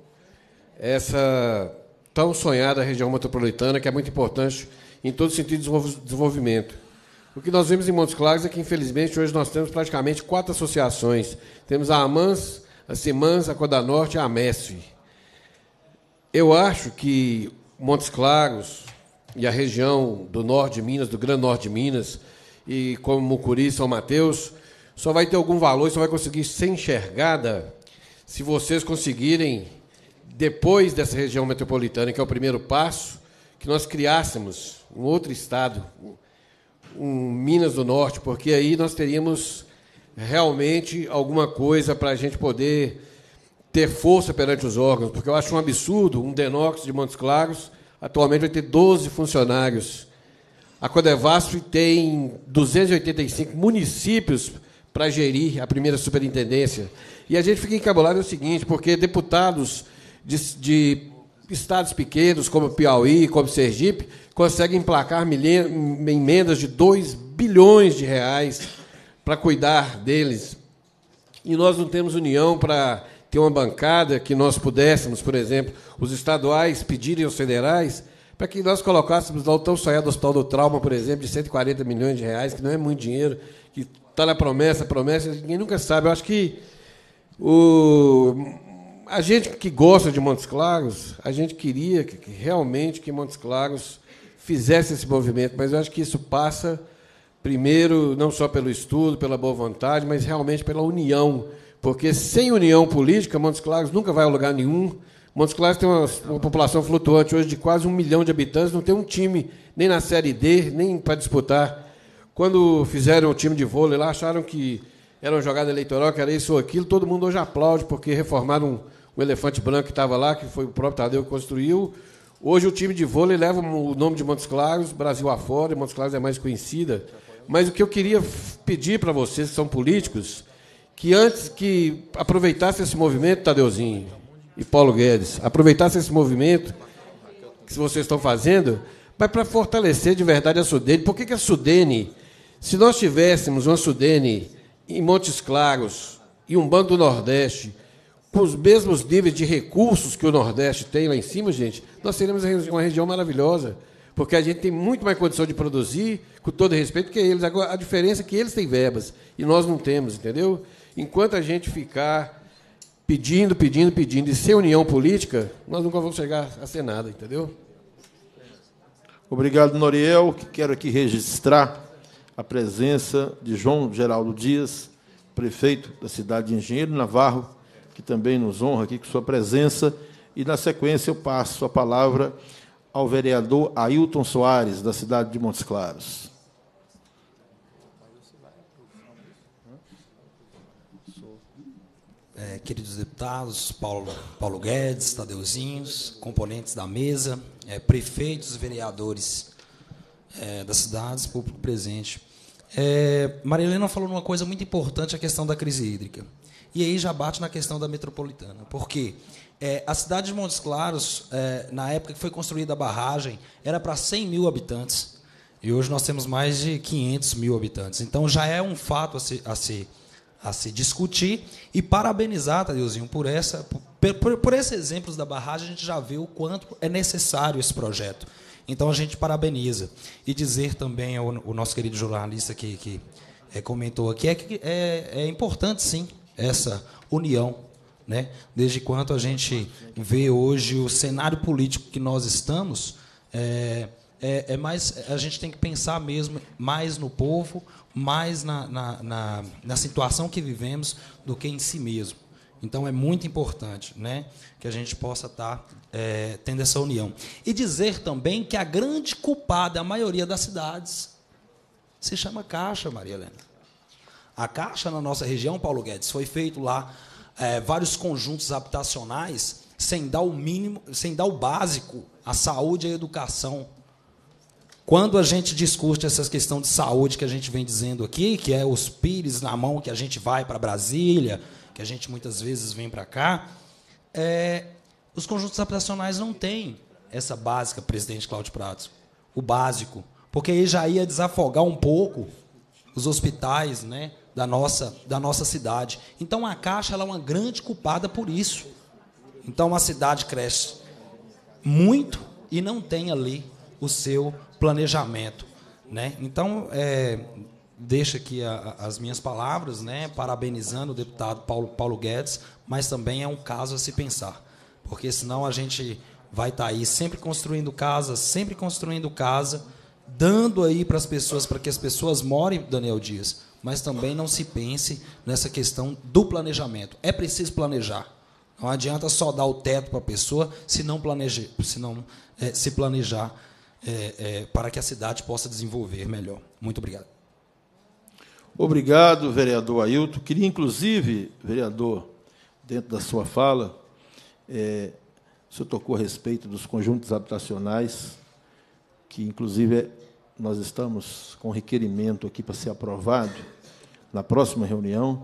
essa tão sonhada região metropolitana, que é muito importante em todo sentido de desenvolvimento. O que nós vemos em Montes Claros é que, infelizmente, hoje nós temos praticamente quatro associações. Temos a AMANS, a CIMANS, a Codanorte e a AMESF. Eu acho que Montes Claros e a região do norte de Minas, do Grande Norte de Minas, e como Mucuri e São Mateus, só vai ter algum valor, só vai conseguir ser enxergada se vocês conseguirem, depois dessa região metropolitana, que é o primeiro passo, que nós criássemos um outro estado, um Minas do Norte, porque aí nós teríamos realmente alguma coisa para a gente poder ter força perante os órgãos, porque eu acho um absurdo um Denox de Montes Claros atualmente vai ter doze funcionários. A Codevasf tem duzentos e oitenta e cinco municípios para gerir a primeira superintendência. E a gente fica encabulado é o seguinte, porque deputados de, de estados pequenos, como Piauí, como Sergipe, conseguem emplacar emendas de dois bilhões de reais para cuidar deles. E nós não temos união para ter uma bancada que nós pudéssemos, por exemplo, os estaduais pedirem aos federais para que nós colocássemos lá o tão sonhado Hospital do Trauma, por exemplo, de cento e quarenta milhões de reais, que não é muito dinheiro, que está na promessa, promessa, ninguém nunca sabe. Eu acho que o, a gente que gosta de Montes Claros, a gente queria que, que realmente que Montes Claros fizesse esse movimento, mas eu acho que isso passa, primeiro, não só pelo estudo, pela boa vontade, mas realmente pela união, porque sem união política, Montes Claros nunca vai a lugar nenhum. Montes Claros tem uma, uma população flutuante hoje de quase um milhão de habitantes, não tem um time nem na Série D, nem para disputar. Quando fizeram o time de vôlei lá, acharam que era uma jogada eleitoral, que era isso ou aquilo, todo mundo hoje aplaude, porque reformaram um, um elefante branco que estava lá, que foi o próprio Tadeu que construiu. Hoje o time de vôlei leva o nome de Montes Claros, Brasil afora, e Montes Claros é mais conhecida. Mas o que eu queria pedir para vocês, que são políticos, que antes que aproveitassem esse movimento, Tadeuzinho e Paulo Guedes, aproveitassem esse movimento que vocês estão fazendo, mas para fortalecer de verdade a Sudene. Por que, que a Sudene, se nós tivéssemos uma Sudene em Montes Claros e um Banco do Nordeste, com os mesmos níveis de recursos que o Nordeste tem lá em cima, gente, nós teríamos uma região maravilhosa, porque a gente tem muito mais condição de produzir, com todo respeito, que eles. Agora, a diferença é que eles têm verbas e nós não temos, entendeu? Enquanto a gente ficar pedindo, pedindo, pedindo, e sem união política, nós nunca vamos chegar a ser nada, entendeu? Obrigado, Noriel. Quero aqui registrar a presença de João Geraldo Dias, prefeito da cidade de Engenheiro Navarro, que também nos honra aqui com sua presença. E, na sequência, eu passo a palavra ao vereador Ailton Soares, da cidade de Montes Claros. É, queridos deputados, Paulo, Paulo Guedes, Tadeuzinhos, componentes da mesa, é, prefeitos, vereadores é, das cidades, público presente. É, Maria Helena falou uma coisa muito importante, a questão da crise hídrica. E aí já bate na questão da metropolitana. Por quê? É, a cidade de Montes Claros, é, na época que foi construída a barragem, era para cem mil habitantes. E hoje nós temos mais de quinhentos mil habitantes. Então, já é um fato a se, a se, a se discutir. E parabenizar, Tadeuzinho, por, essa, por, por, por esses exemplos da barragem, a gente já vê o quanto é necessário esse projeto. Então, a gente parabeniza. E dizer também ao, ao nosso querido jornalista que, que é, comentou aqui, é que é, é importante, sim, essa união, né? Desde quanto a gente vê hoje o cenário político que nós estamos, é, é, é mais, a gente tem que pensar mesmo mais no povo, mais na, na, na, na situação que vivemos do que em si mesmo. Então, é muito importante, né, que a gente possa estar é, tendo essa união. E dizer também que a grande culpada, a maioria das cidades, se chama Caixa, Maria Helena. A Caixa, na nossa região, Paulo Guedes, foi feito lá é, vários conjuntos habitacionais sem dar o mínimo, sem dar o básico, a saúde e a educação. Quando a gente discute essas questões de saúde que a gente vem dizendo aqui, que é os pires na mão que a gente vai para Brasília, que a gente muitas vezes vem para cá, é, os conjuntos habitacionais não têm essa básica, presidente Cláudio Pratos, o básico, porque aí já ia desafogar um pouco os hospitais, né, da nossa, da nossa cidade. Então, a Caixa ela é uma grande culpada por isso. Então, a cidade cresce muito e não tem ali o seu planejamento, né? Então, é, deixo aqui a, a, as minhas palavras, né, parabenizando o deputado Paulo, Paulo Guedes, mas também é um caso a se pensar, porque senão a gente vai estar aí sempre construindo casa, sempre construindo casa, dando aí para as pessoas, para que as pessoas morem, Daniel Dias, mas também não se pense nessa questão do planejamento. É preciso planejar. Não adianta só dar o teto para a pessoa se não, planeje, se, não é, se planejar é, é, para que a cidade possa desenvolver melhor. Muito obrigado. Obrigado, vereador Ailton. Queria, inclusive, vereador, dentro da sua fala, é, o senhor tocou a respeito dos conjuntos habitacionais, que, inclusive, é, nós estamos com requerimento aqui para ser aprovado na próxima reunião,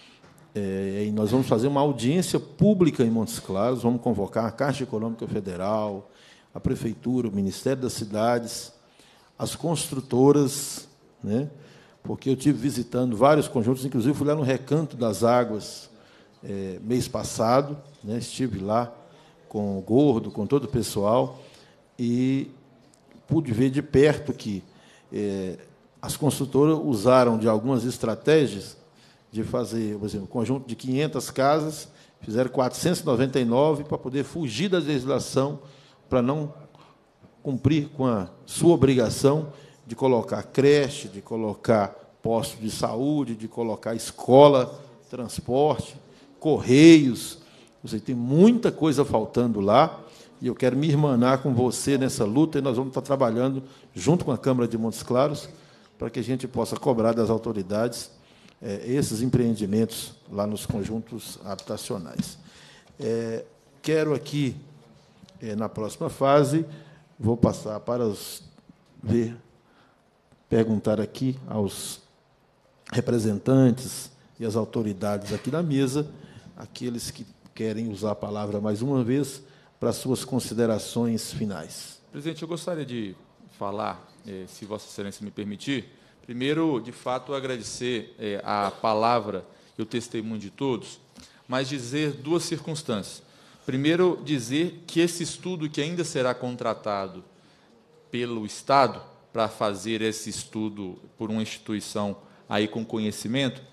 é, e nós vamos fazer uma audiência pública em Montes Claros, vamos convocar a Caixa Econômica Federal, a Prefeitura, o Ministério das Cidades, as construtoras, né, porque eu tive visitando vários conjuntos, inclusive fui lá no Recanto das Águas é, mês passado, né, estive lá com o Gordo, com todo o pessoal, e pude ver de perto que é, as construtoras usaram de algumas estratégias de fazer, por exemplo, um conjunto de quinhentas casas, fizeram quatrocentas e noventa e nove para poder fugir da legislação, para não cumprir com a sua obrigação de colocar creche, de colocar posto de saúde, de colocar escola, transporte, correios. Você tem muita coisa faltando lá, e eu quero me irmanar com você nessa luta, e nós vamos estar trabalhando junto com a Câmara de Montes Claros para que a gente possa cobrar das autoridades é, esses empreendimentos lá nos conjuntos habitacionais. É, quero aqui, é, na próxima fase, vou passar para os, ver, perguntar aqui aos representantes e às autoridades aqui da mesa, aqueles que querem usar a palavra mais uma vez, para suas considerações finais. Presidente, eu gostaria de falar, eh, se Vossa Excelência me permitir, primeiro, de fato, agradecer eh, a palavra e o testemunho de todos, mas dizer duas circunstâncias. Primeiro, dizer que esse estudo que ainda será contratado pelo Estado para fazer esse estudo por uma instituição aí com conhecimento,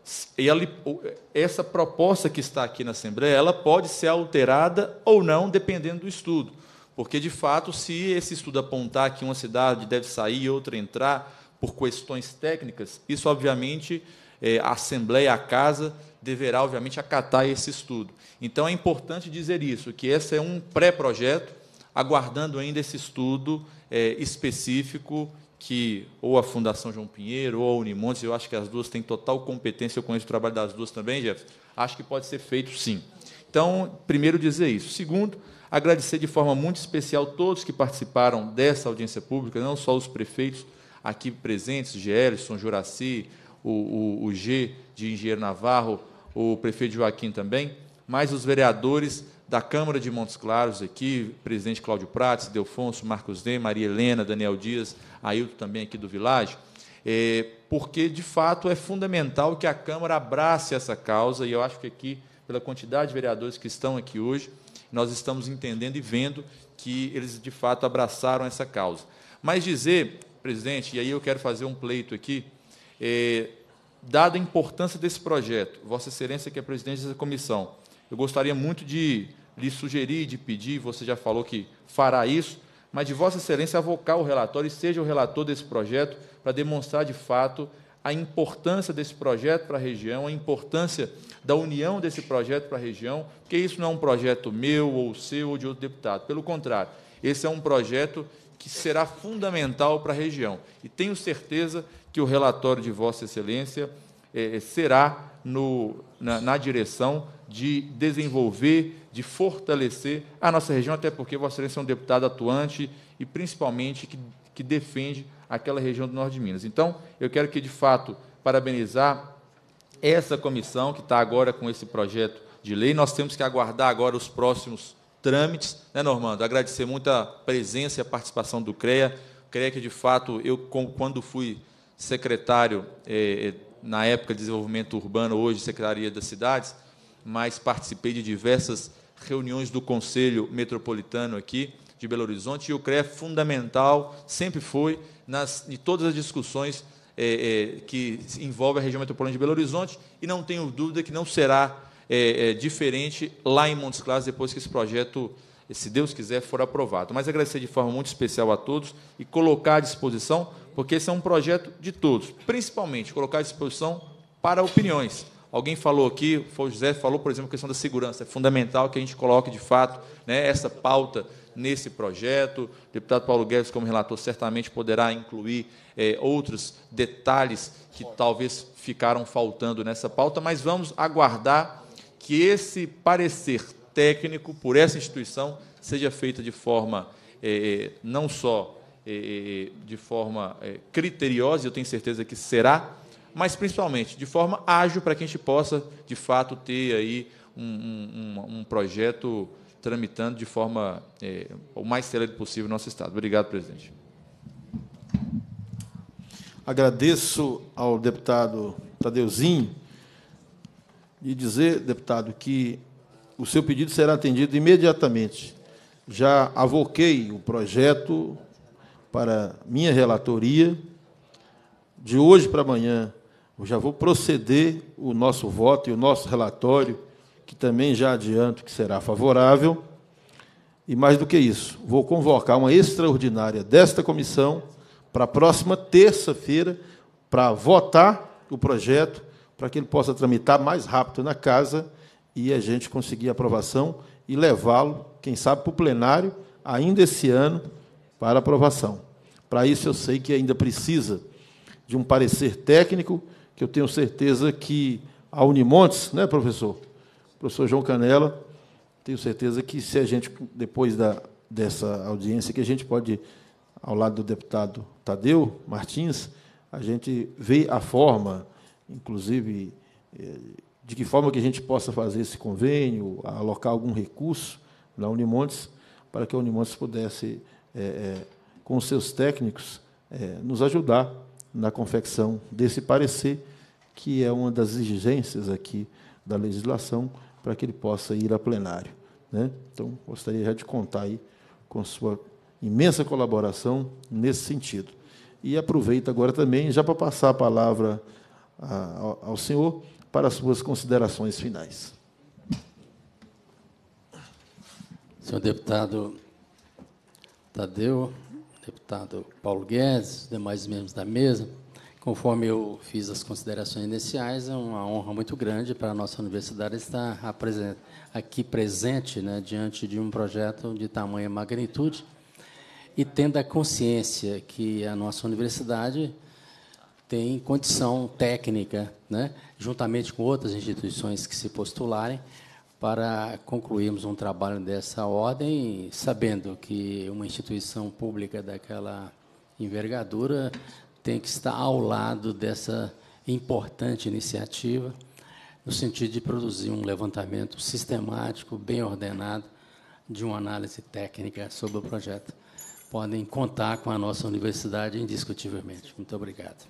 ele, essa proposta que está aqui na Assembleia, ela pode ser alterada ou não, dependendo do estudo. Porque, de fato, se esse estudo apontar que uma cidade deve sair e outra entrar por questões técnicas, isso, obviamente, é, a Assembleia, a Casa, deverá, obviamente, acatar esse estudo. Então, é importante dizer isso, que esse é um pré-projeto, aguardando ainda esse estudo é, específico que ou a Fundação João Pinheiro ou a Unimontes, eu acho que as duas têm total competência, eu conheço o trabalho das duas também, Jefferson, acho que pode ser feito, sim. Então, primeiro, dizer isso. Segundo, agradecer de forma muito especial todos que participaram dessa audiência pública, não só os prefeitos aqui presentes, Gerson, Juraci, o, o, o G de Engenheiro Navarro, o prefeito Joaquim também, mas os vereadores da Câmara de Montes Claros, aqui, presidente Cláudio Prates, Delfonso, Marcos Ney, Maria Helena, Daniel Dias, Ailton também aqui do Vilage, é, porque, de fato, é fundamental que a Câmara abrace essa causa, e eu acho que aqui, pela quantidade de vereadores que estão aqui hoje, nós estamos entendendo e vendo que eles, de fato, abraçaram essa causa. Mas dizer, presidente, e aí eu quero fazer um pleito aqui, é, dada a importância desse projeto, Vossa Excelência, que é presidente dessa comissão, eu gostaria muito de lhe sugerir, de pedir, você já falou que fará isso, mas de Vossa Excelência avocar o relatório e seja o relator desse projeto para demonstrar, de fato, a importância desse projeto para a região, a importância da união desse projeto para a região, porque isso não é um projeto meu, ou seu, ou de outro deputado. Pelo contrário, esse é um projeto que será fundamental para a região. E tenho certeza que o relatório de Vossa Excelência eh, será no, na, na direção de desenvolver, de fortalecer a nossa região, até porque Vossa Excelência é um deputado atuante e, principalmente, que, que defende aquela região do norte de Minas. Então, eu quero que, de fato, parabenizar essa comissão que está agora com esse projeto de lei. Nós temos que aguardar agora os próximos trâmites, né, Normando? Agradecer muito a presença e a participação do CREA. CREA que, de fato, eu, quando fui secretário, eh, na época de desenvolvimento urbano, hoje Secretaria das Cidades, mas participei de diversas reuniões do Conselho Metropolitano aqui de Belo Horizonte, e o CREA é fundamental, sempre foi, nas, em todas as discussões é, é, que envolvem a região metropolitana de Belo Horizonte, e não tenho dúvida que não será é, é, diferente lá em Montes Claros, depois que esse projeto, se Deus quiser, for aprovado. Mas agradecer de forma muito especial a todos e colocar à disposição, porque esse é um projeto de todos, principalmente colocar à disposição para opiniões. Alguém falou aqui, foi o José, falou, por exemplo, a questão da segurança. É fundamental que a gente coloque, de fato, né, essa pauta nesse projeto. O deputado Paulo Guedes, como relator, certamente poderá incluir é, outros detalhes que talvez ficaram faltando nessa pauta, mas vamos aguardar que esse parecer técnico por essa instituição seja feito de forma, é, não só é, de forma é, criteriosa, eu tenho certeza que será, mas, principalmente, de forma ágil, para que a gente possa, de fato, ter aí um, um, um projeto tramitando de forma é, o mais célere possível no nosso Estado. Obrigado, presidente. Agradeço ao deputado Tadeuzinho e dizer, deputado, que o seu pedido será atendido imediatamente. Já avoquei o projeto para minha relatoria. De hoje para amanhã, eu já vou proceder o nosso voto e o nosso relatório, que também já adianto que será favorável. E, mais do que isso, vou convocar uma extraordinária desta comissão para a próxima terça-feira, para votar o projeto, para que ele possa tramitar mais rápido na casa e a gente conseguir a aprovação e levá-lo, quem sabe, para o plenário, ainda esse ano, para aprovação. Para isso, eu sei que ainda precisa de um parecer técnico, que eu tenho certeza que a Unimontes, né, professor? Professor João Canela, tenho certeza que, se a gente, depois da, dessa audiência, que a gente pode, ao lado do deputado Tadeu Martins, a gente vê a forma, inclusive, de que forma que a gente possa fazer esse convênio, alocar algum recurso na Unimontes, para que a Unimontes pudesse, é, é, com os seus técnicos, é, nos ajudar na confecção desse parecer, que é uma das exigências aqui da legislação, para que ele possa ir a plenário, né? Então, gostaria já de contar aí com sua imensa colaboração nesse sentido. E aproveito agora também, já para passar a palavra a, ao senhor para as suas considerações finais. Senhor deputado Tadeu, deputado Paulo Guedes, demais membros da mesa, conforme eu fiz as considerações iniciais, é uma honra muito grande para a nossa universidade estar aqui presente, né, diante de um projeto de tamanha magnitude e tendo a consciência que a nossa universidade tem condição técnica, né, juntamente com outras instituições que se postularem, para concluirmos um trabalho dessa ordem, sabendo que uma instituição pública daquela envergadura tem que estar ao lado dessa importante iniciativa, no sentido de produzir um levantamento sistemático, bem ordenado, de uma análise técnica sobre o projeto. Podem contar com a nossa universidade indiscutivelmente. Muito obrigado.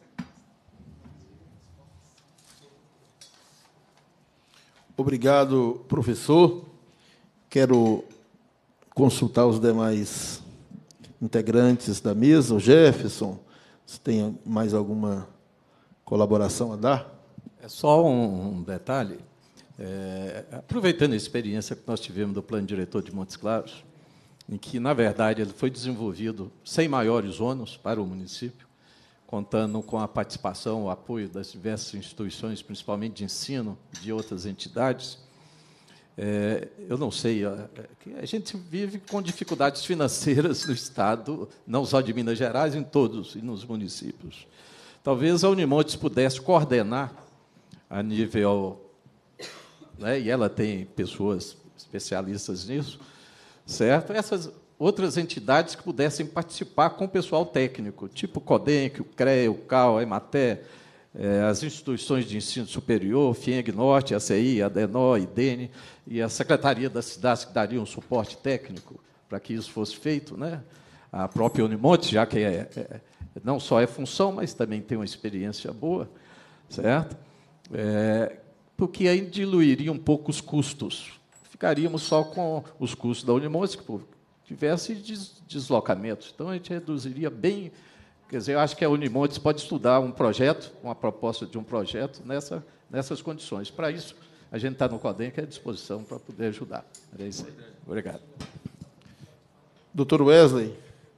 Obrigado, professor. Quero consultar os demais integrantes da mesa. O Jefferson, se tem mais alguma colaboração a dar? É só um detalhe. É, aproveitando a experiência que nós tivemos do Plano Diretor de Montes Claros, em que, na verdade, ele foi desenvolvido sem maiores ônus para o município, contando com a participação, o apoio das diversas instituições, principalmente de ensino, de outras entidades. É, eu não sei, a, a gente vive com dificuldades financeiras no Estado, não só de Minas Gerais, em todos e nos municípios. Talvez a Unimontes pudesse coordenar a nível, né, e ela tem pessoas especialistas nisso, certo? Essas outras entidades que pudessem participar com o pessoal técnico, tipo o CODENC, o CREA, o CAL, a EMATE, eh, as instituições de ensino superior, FIENG Norte, a C I, a ADENO, a IDENE, e a Secretaria das Cidades, que daria um suporte técnico para que isso fosse feito, né? A própria Unimontes, já que é, é, não só é função, mas também tem uma experiência boa, certo? É, porque aí diluiria um pouco os custos. Ficaríamos só com os custos da Unimontes, que tivesse deslocamentos. Então, a gente reduziria bem... Quer dizer, eu acho que a Unimontes pode estudar um projeto, uma proposta de um projeto, nessa, nessas condições. Para isso, a gente está no CODENC à disposição para poder ajudar. Era isso aí. Obrigado. Doutor Wesley.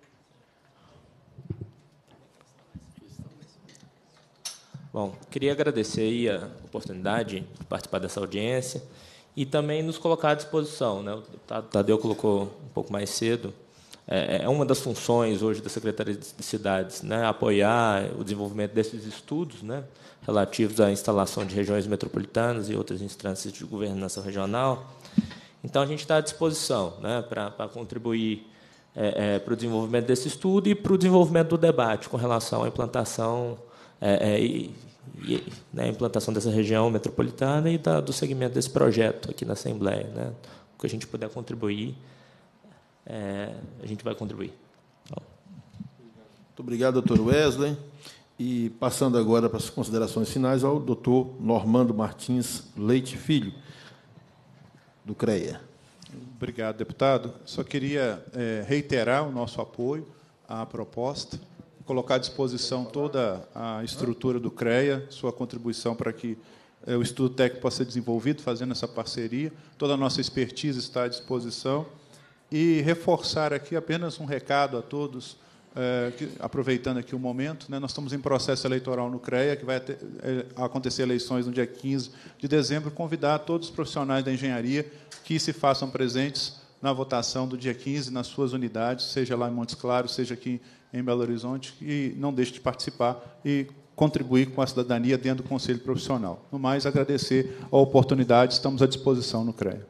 Bom, queria agradecer aí a oportunidade de participar dessa audiência e também nos colocar à disposição, né? O deputado Tadeu colocou um pouco mais cedo. É uma das funções hoje da Secretaria de Cidades, né, apoiar o desenvolvimento desses estudos, né, relativos à instalação de regiões metropolitanas e outras instâncias de governança regional. Então, a gente está à disposição, né, para, para contribuir é, é, para o desenvolvimento desse estudo e para o desenvolvimento do debate com relação à implantação, é, é, e, e, né, implantação dessa região metropolitana e da, do segmento desse projeto aqui na Assembleia. Né, o que a gente puder contribuir, É, a gente vai contribuir. Muito obrigado, doutor Wesley. E, passando agora para as considerações finais, ao doutor Normando Martins Leite Filho, do CREA. Obrigado, deputado. Só queria é, reiterar o nosso apoio à proposta, colocar à disposição toda a estrutura do CREA, sua contribuição para que é, o estudo técnico possa ser desenvolvido, fazendo essa parceria. Toda a nossa expertise está à disposição. E reforçar aqui apenas um recado a todos, é, que, aproveitando aqui o momento, né, nós estamos em processo eleitoral no CREA, que vai ter, é, acontecer eleições no dia quinze de dezembro, convidar todos os profissionais da engenharia que se façam presentes na votação do dia quinze, nas suas unidades, seja lá em Montes Claros, seja aqui em Belo Horizonte, e não deixe de participar e contribuir com a cidadania dentro do Conselho Profissional. No mais, agradecer a oportunidade, estamos à disposição no CREA.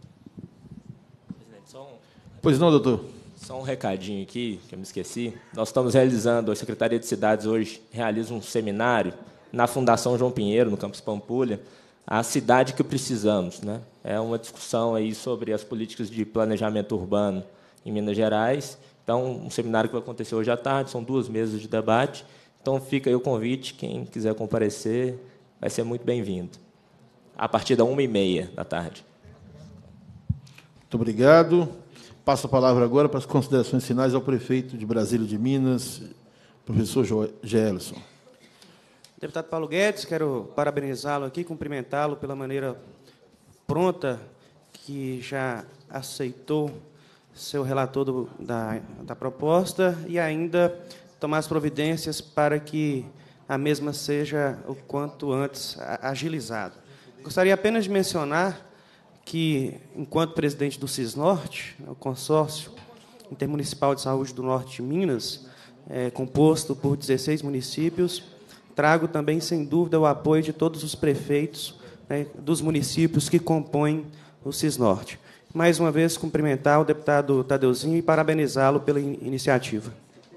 Pois não, doutor? Só um recadinho aqui, que eu me esqueci. Nós estamos realizando, a Secretaria de Cidades hoje realiza um seminário na Fundação João Pinheiro, no campus Pampulha, a cidade que precisamos, né? É uma discussão aí sobre as políticas de planejamento urbano em Minas Gerais. Então, um seminário que vai acontecer hoje à tarde, são duas mesas de debate. Então, fica aí o convite, quem quiser comparecer, vai ser muito bem-vindo. A partir da uma e meia da tarde. Muito obrigado. Passo a palavra agora para as considerações finais ao prefeito de Brasília de Minas, professor Gelson. Deputado Paulo Guedes, quero parabenizá-lo aqui, cumprimentá-lo pela maneira pronta que já aceitou ser o relator do, da, da proposta e ainda tomar as providências para que a mesma seja o quanto antes agilizada. Gostaria apenas de mencionar que, enquanto presidente do Cisnorte, o Consórcio Intermunicipal de Saúde do Norte de Minas, é, composto por dezesseis municípios, trago também, sem dúvida, o apoio de todos os prefeitos, né, dos municípios que compõem o Cisnorte. Mais uma vez, cumprimentar o deputado Tadeuzinho e parabenizá-lo pela iniciativa.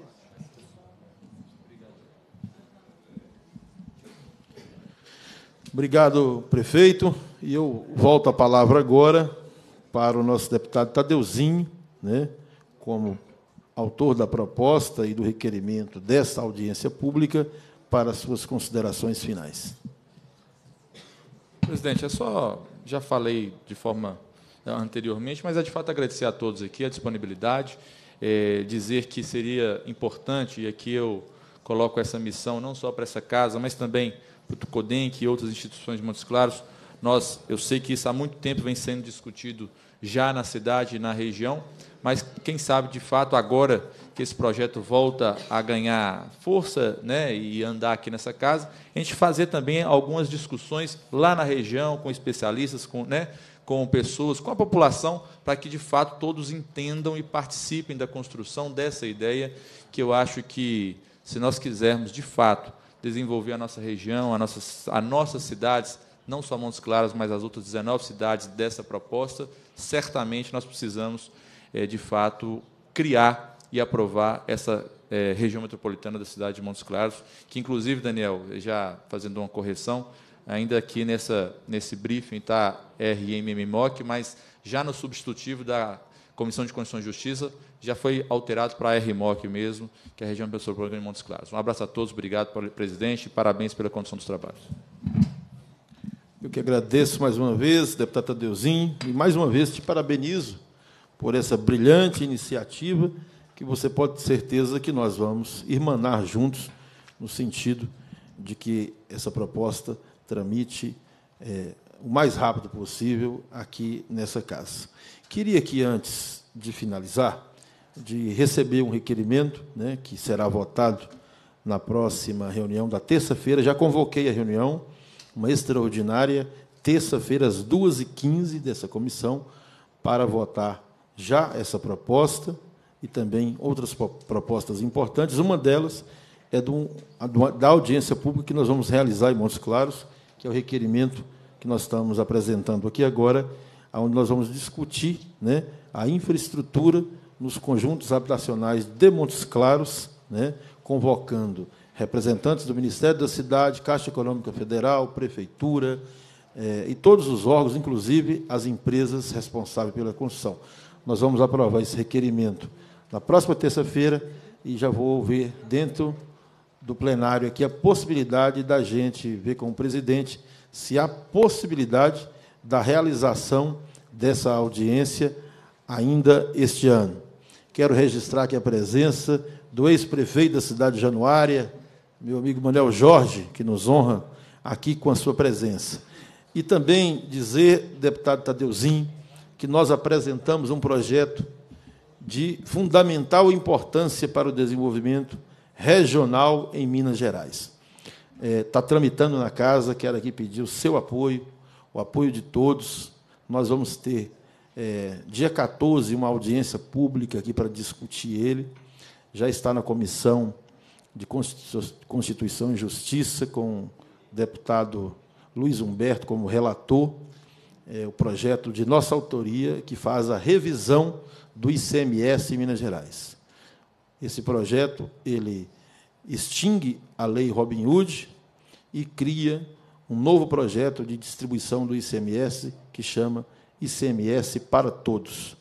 Obrigado, prefeito. E eu volto a palavra agora para o nosso deputado Tadeuzinho, né, como autor da proposta e do requerimento desta audiência pública, para as suas considerações finais. Presidente, é só, já falei de forma anteriormente, mas é de fato agradecer a todos aqui a disponibilidade, é, dizer que seria importante, e aqui eu coloco essa missão não só para essa casa, mas também para o Tucodenc e outras instituições de Montes Claros. Nós, eu sei que isso há muito tempo vem sendo discutido já na cidade e na região, mas quem sabe, de fato, agora que esse projeto volta a ganhar força, né, e andar aqui nessa casa, a gente fazer também algumas discussões lá na região, com especialistas, com, né, com pessoas, com a população, para que, de fato, todos entendam e participem da construção dessa ideia, que eu acho que, se nós quisermos, de fato, desenvolver a nossa região, a nossas, as nossas cidades, não só Montes Claros, mas as outras dezenove cidades dessa proposta, certamente nós precisamos, é, de fato, criar e aprovar essa é, região metropolitana da cidade de Montes Claros, que, inclusive, Daniel, já fazendo uma correção, ainda aqui nessa, nesse briefing está R M M M O C, mas já no substitutivo da Comissão de Constituição e Justiça, já foi alterado para a R M O C mesmo, que é a região metropolitana de Montes Claros. Um abraço a todos, obrigado, presidente, e parabéns pela condução dos trabalhos. Eu que agradeço mais uma vez, deputado Tadeuzinho, e mais uma vez te parabenizo por essa brilhante iniciativa, que você pode ter certeza que nós vamos irmanar juntos, no sentido de que essa proposta tramite é, o mais rápido possível aqui nessa casa. Queria que, antes de finalizar, de receber um requerimento, né, que será votado na próxima reunião da terça-feira, já convoquei a reunião, uma extraordinária, terça-feira, às duas e quinze, dessa comissão, para votar já essa proposta e também outras propostas importantes. Uma delas é do, da audiência pública que nós vamos realizar em Montes Claros, que é o requerimento que nós estamos apresentando aqui agora, onde nós vamos discutir, né, a infraestrutura nos conjuntos habitacionais de Montes Claros, né, convocando representantes do Ministério da Cidade, Caixa Econômica Federal, Prefeitura, eh, e todos os órgãos, inclusive as empresas responsáveis pela construção. Nós vamos aprovar esse requerimento na próxima terça-feira e já vou ver dentro do plenário aqui a possibilidade da gente ver com o presidente se há possibilidade da realização dessa audiência ainda este ano. Quero registrar aqui a presença do ex-prefeito da cidade de Januária, meu amigo Manuel Jorge, que nos honra aqui com a sua presença. E também dizer, deputado Tadeuzinho, que nós apresentamos um projeto de fundamental importância para o desenvolvimento regional em Minas Gerais. Está é, tramitando na casa, quero aqui pedir o seu apoio, o apoio de todos. Nós vamos ter, é, dia quatorze, uma audiência pública aqui para discutir ele. Já está na Comissão de Constituição e Justiça, com o deputado Luiz Humberto como relator, é, o projeto de nossa autoria, que faz a revisão do I C M S em Minas Gerais. Esse projeto ele extingue a Lei Robin Hood e cria um novo projeto de distribuição do I C M S, que chama I C M S para todos.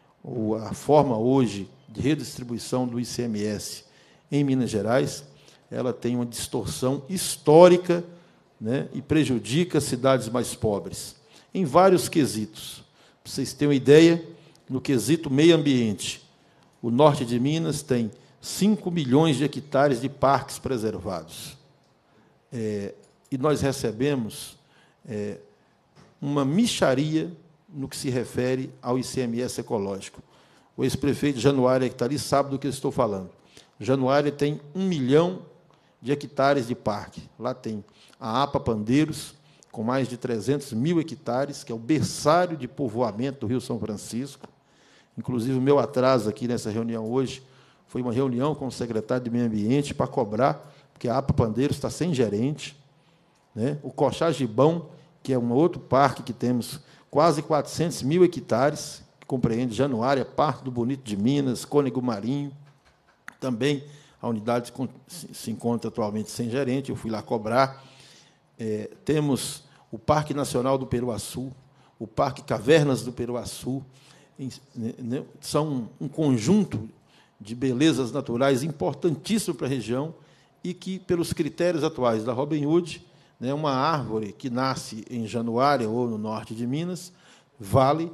A forma hoje de redistribuição do I C M S em Minas Gerais, ela tem uma distorção histórica, né, e prejudica as cidades mais pobres, em vários quesitos. Para vocês terem uma ideia, no quesito meio ambiente, o norte de Minas tem cinco milhões de hectares de parques preservados. é, e nós recebemos é, uma mixaria no que se refere ao I C M S ecológico. O ex-prefeito Januária, que está ali, sabe do que eu estou falando. Januária tem um milhão de hectares de parque. Lá tem a APA Pandeiros, com mais de trezentos mil hectares, que é o berçário de povoamento do Rio São Francisco. Inclusive, o meu atraso aqui nessa reunião hoje foi uma reunião com o secretário de Meio Ambiente para cobrar, porque a APA Pandeiros está sem gerente. Né? O Coxá Gibão, que é um outro parque que temos quase quatrocentos mil hectares, que compreende Januária, parte do Bonito de Minas, Cônego Marinho. Também a unidade se encontra atualmente sem gerente, eu fui lá cobrar. É, temos o Parque Nacional do Peruaçu, o Parque Cavernas do Peruaçu, são um conjunto de belezas naturais importantíssimo para a região e que, pelos critérios atuais da Robin Hood, né, uma árvore que nasce em Januária ou no norte de Minas vale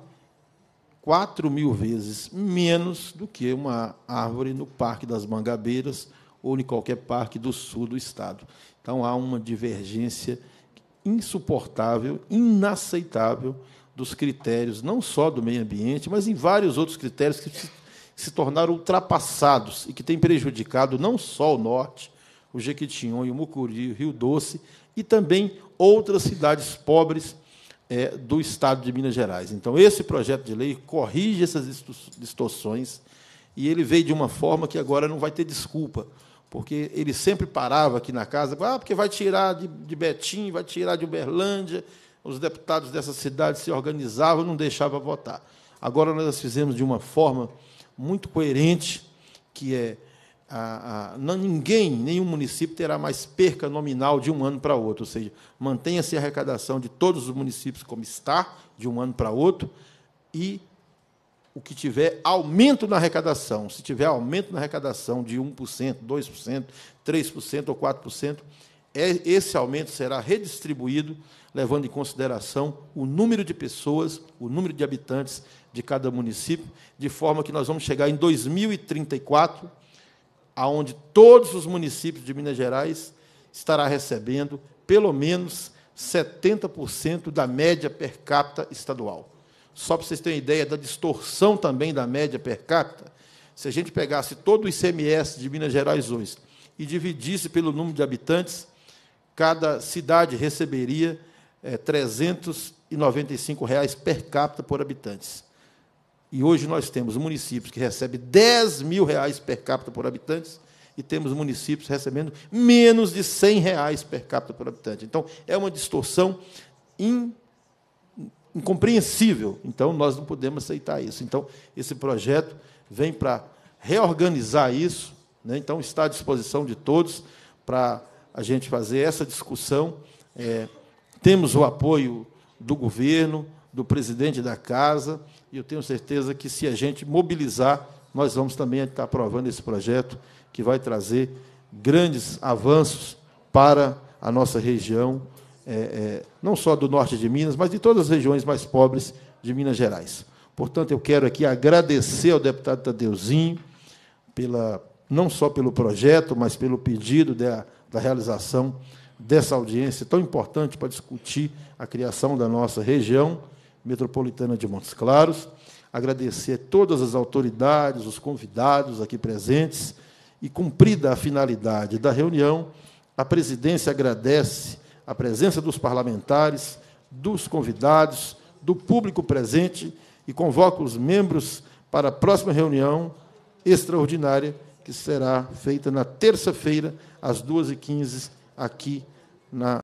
quatro mil vezes menos do que uma árvore no Parque das Mangabeiras ou em qualquer parque do sul do estado. Então, há uma divergência insuportável, inaceitável dos critérios, não só do meio ambiente, mas em vários outros critérios que se, se tornaram ultrapassados e que têm prejudicado não só o norte, o Jequitinhonha, o Mucuri, o Rio Doce, e também outras cidades pobres é, do estado de Minas Gerais. Então, esse projeto de lei corrige essas distorções e ele veio de uma forma que agora não vai ter desculpa, porque ele sempre parava aqui na casa, ah, porque vai tirar de, de Betim, vai tirar de Uberlândia, os deputados dessa cidade se organizavam, não deixavam votar. Agora nós fizemos de uma forma muito coerente, que é a, a, não, ninguém, nenhum município terá mais perca nominal de um ano para outro, ou seja, mantenha-se a arrecadação de todos os municípios como está, de um ano para outro, e o que tiver aumento na arrecadação, se tiver aumento na arrecadação de um por cento, dois por cento, três por cento ou quatro por cento, esse aumento será redistribuído, levando em consideração o número de pessoas, o número de habitantes de cada município, de forma que nós vamos chegar em dois mil e trinta e quatro, aonde todos os municípios de Minas Gerais estará recebendo pelo menos setenta por cento da média per capita estadual. Só para vocês terem ideia da distorção também da média per capita, se a gente pegasse todo o I C M S de Minas Gerais hoje e dividisse pelo número de habitantes, cada cidade receberia é, trezentos e noventa e cinco reais per capita por habitantes. E hoje nós temos municípios que recebem dez mil reais per capita por habitantes e temos municípios recebendo menos de cem reais per capita por habitante. Então, é uma distorção in incompreensível. Então, nós não podemos aceitar isso. Então, esse projeto vem para reorganizar isso, né? Então, está à disposição de todos para a gente fazer essa discussão. É, temos o apoio do governo, do presidente da Casa, e eu tenho certeza que, se a gente mobilizar, nós vamos também estar aprovando esse projeto, que vai trazer grandes avanços para a nossa região, É, é, não só do norte de Minas, mas de todas as regiões mais pobres de Minas Gerais. Portanto, eu quero aqui agradecer ao deputado Tadeuzinho, pela, não só pelo projeto, mas pelo pedido da, da realização dessa audiência tão importante para discutir a criação da nossa região metropolitana de Montes Claros. Agradecer a todas as autoridades, os convidados aqui presentes, e, cumprida a finalidade da reunião, a presidência agradece a presença dos parlamentares, dos convidados, do público presente, e convoca os membros para a próxima reunião extraordinária, que será feita na terça-feira, às duas e quinze, aqui na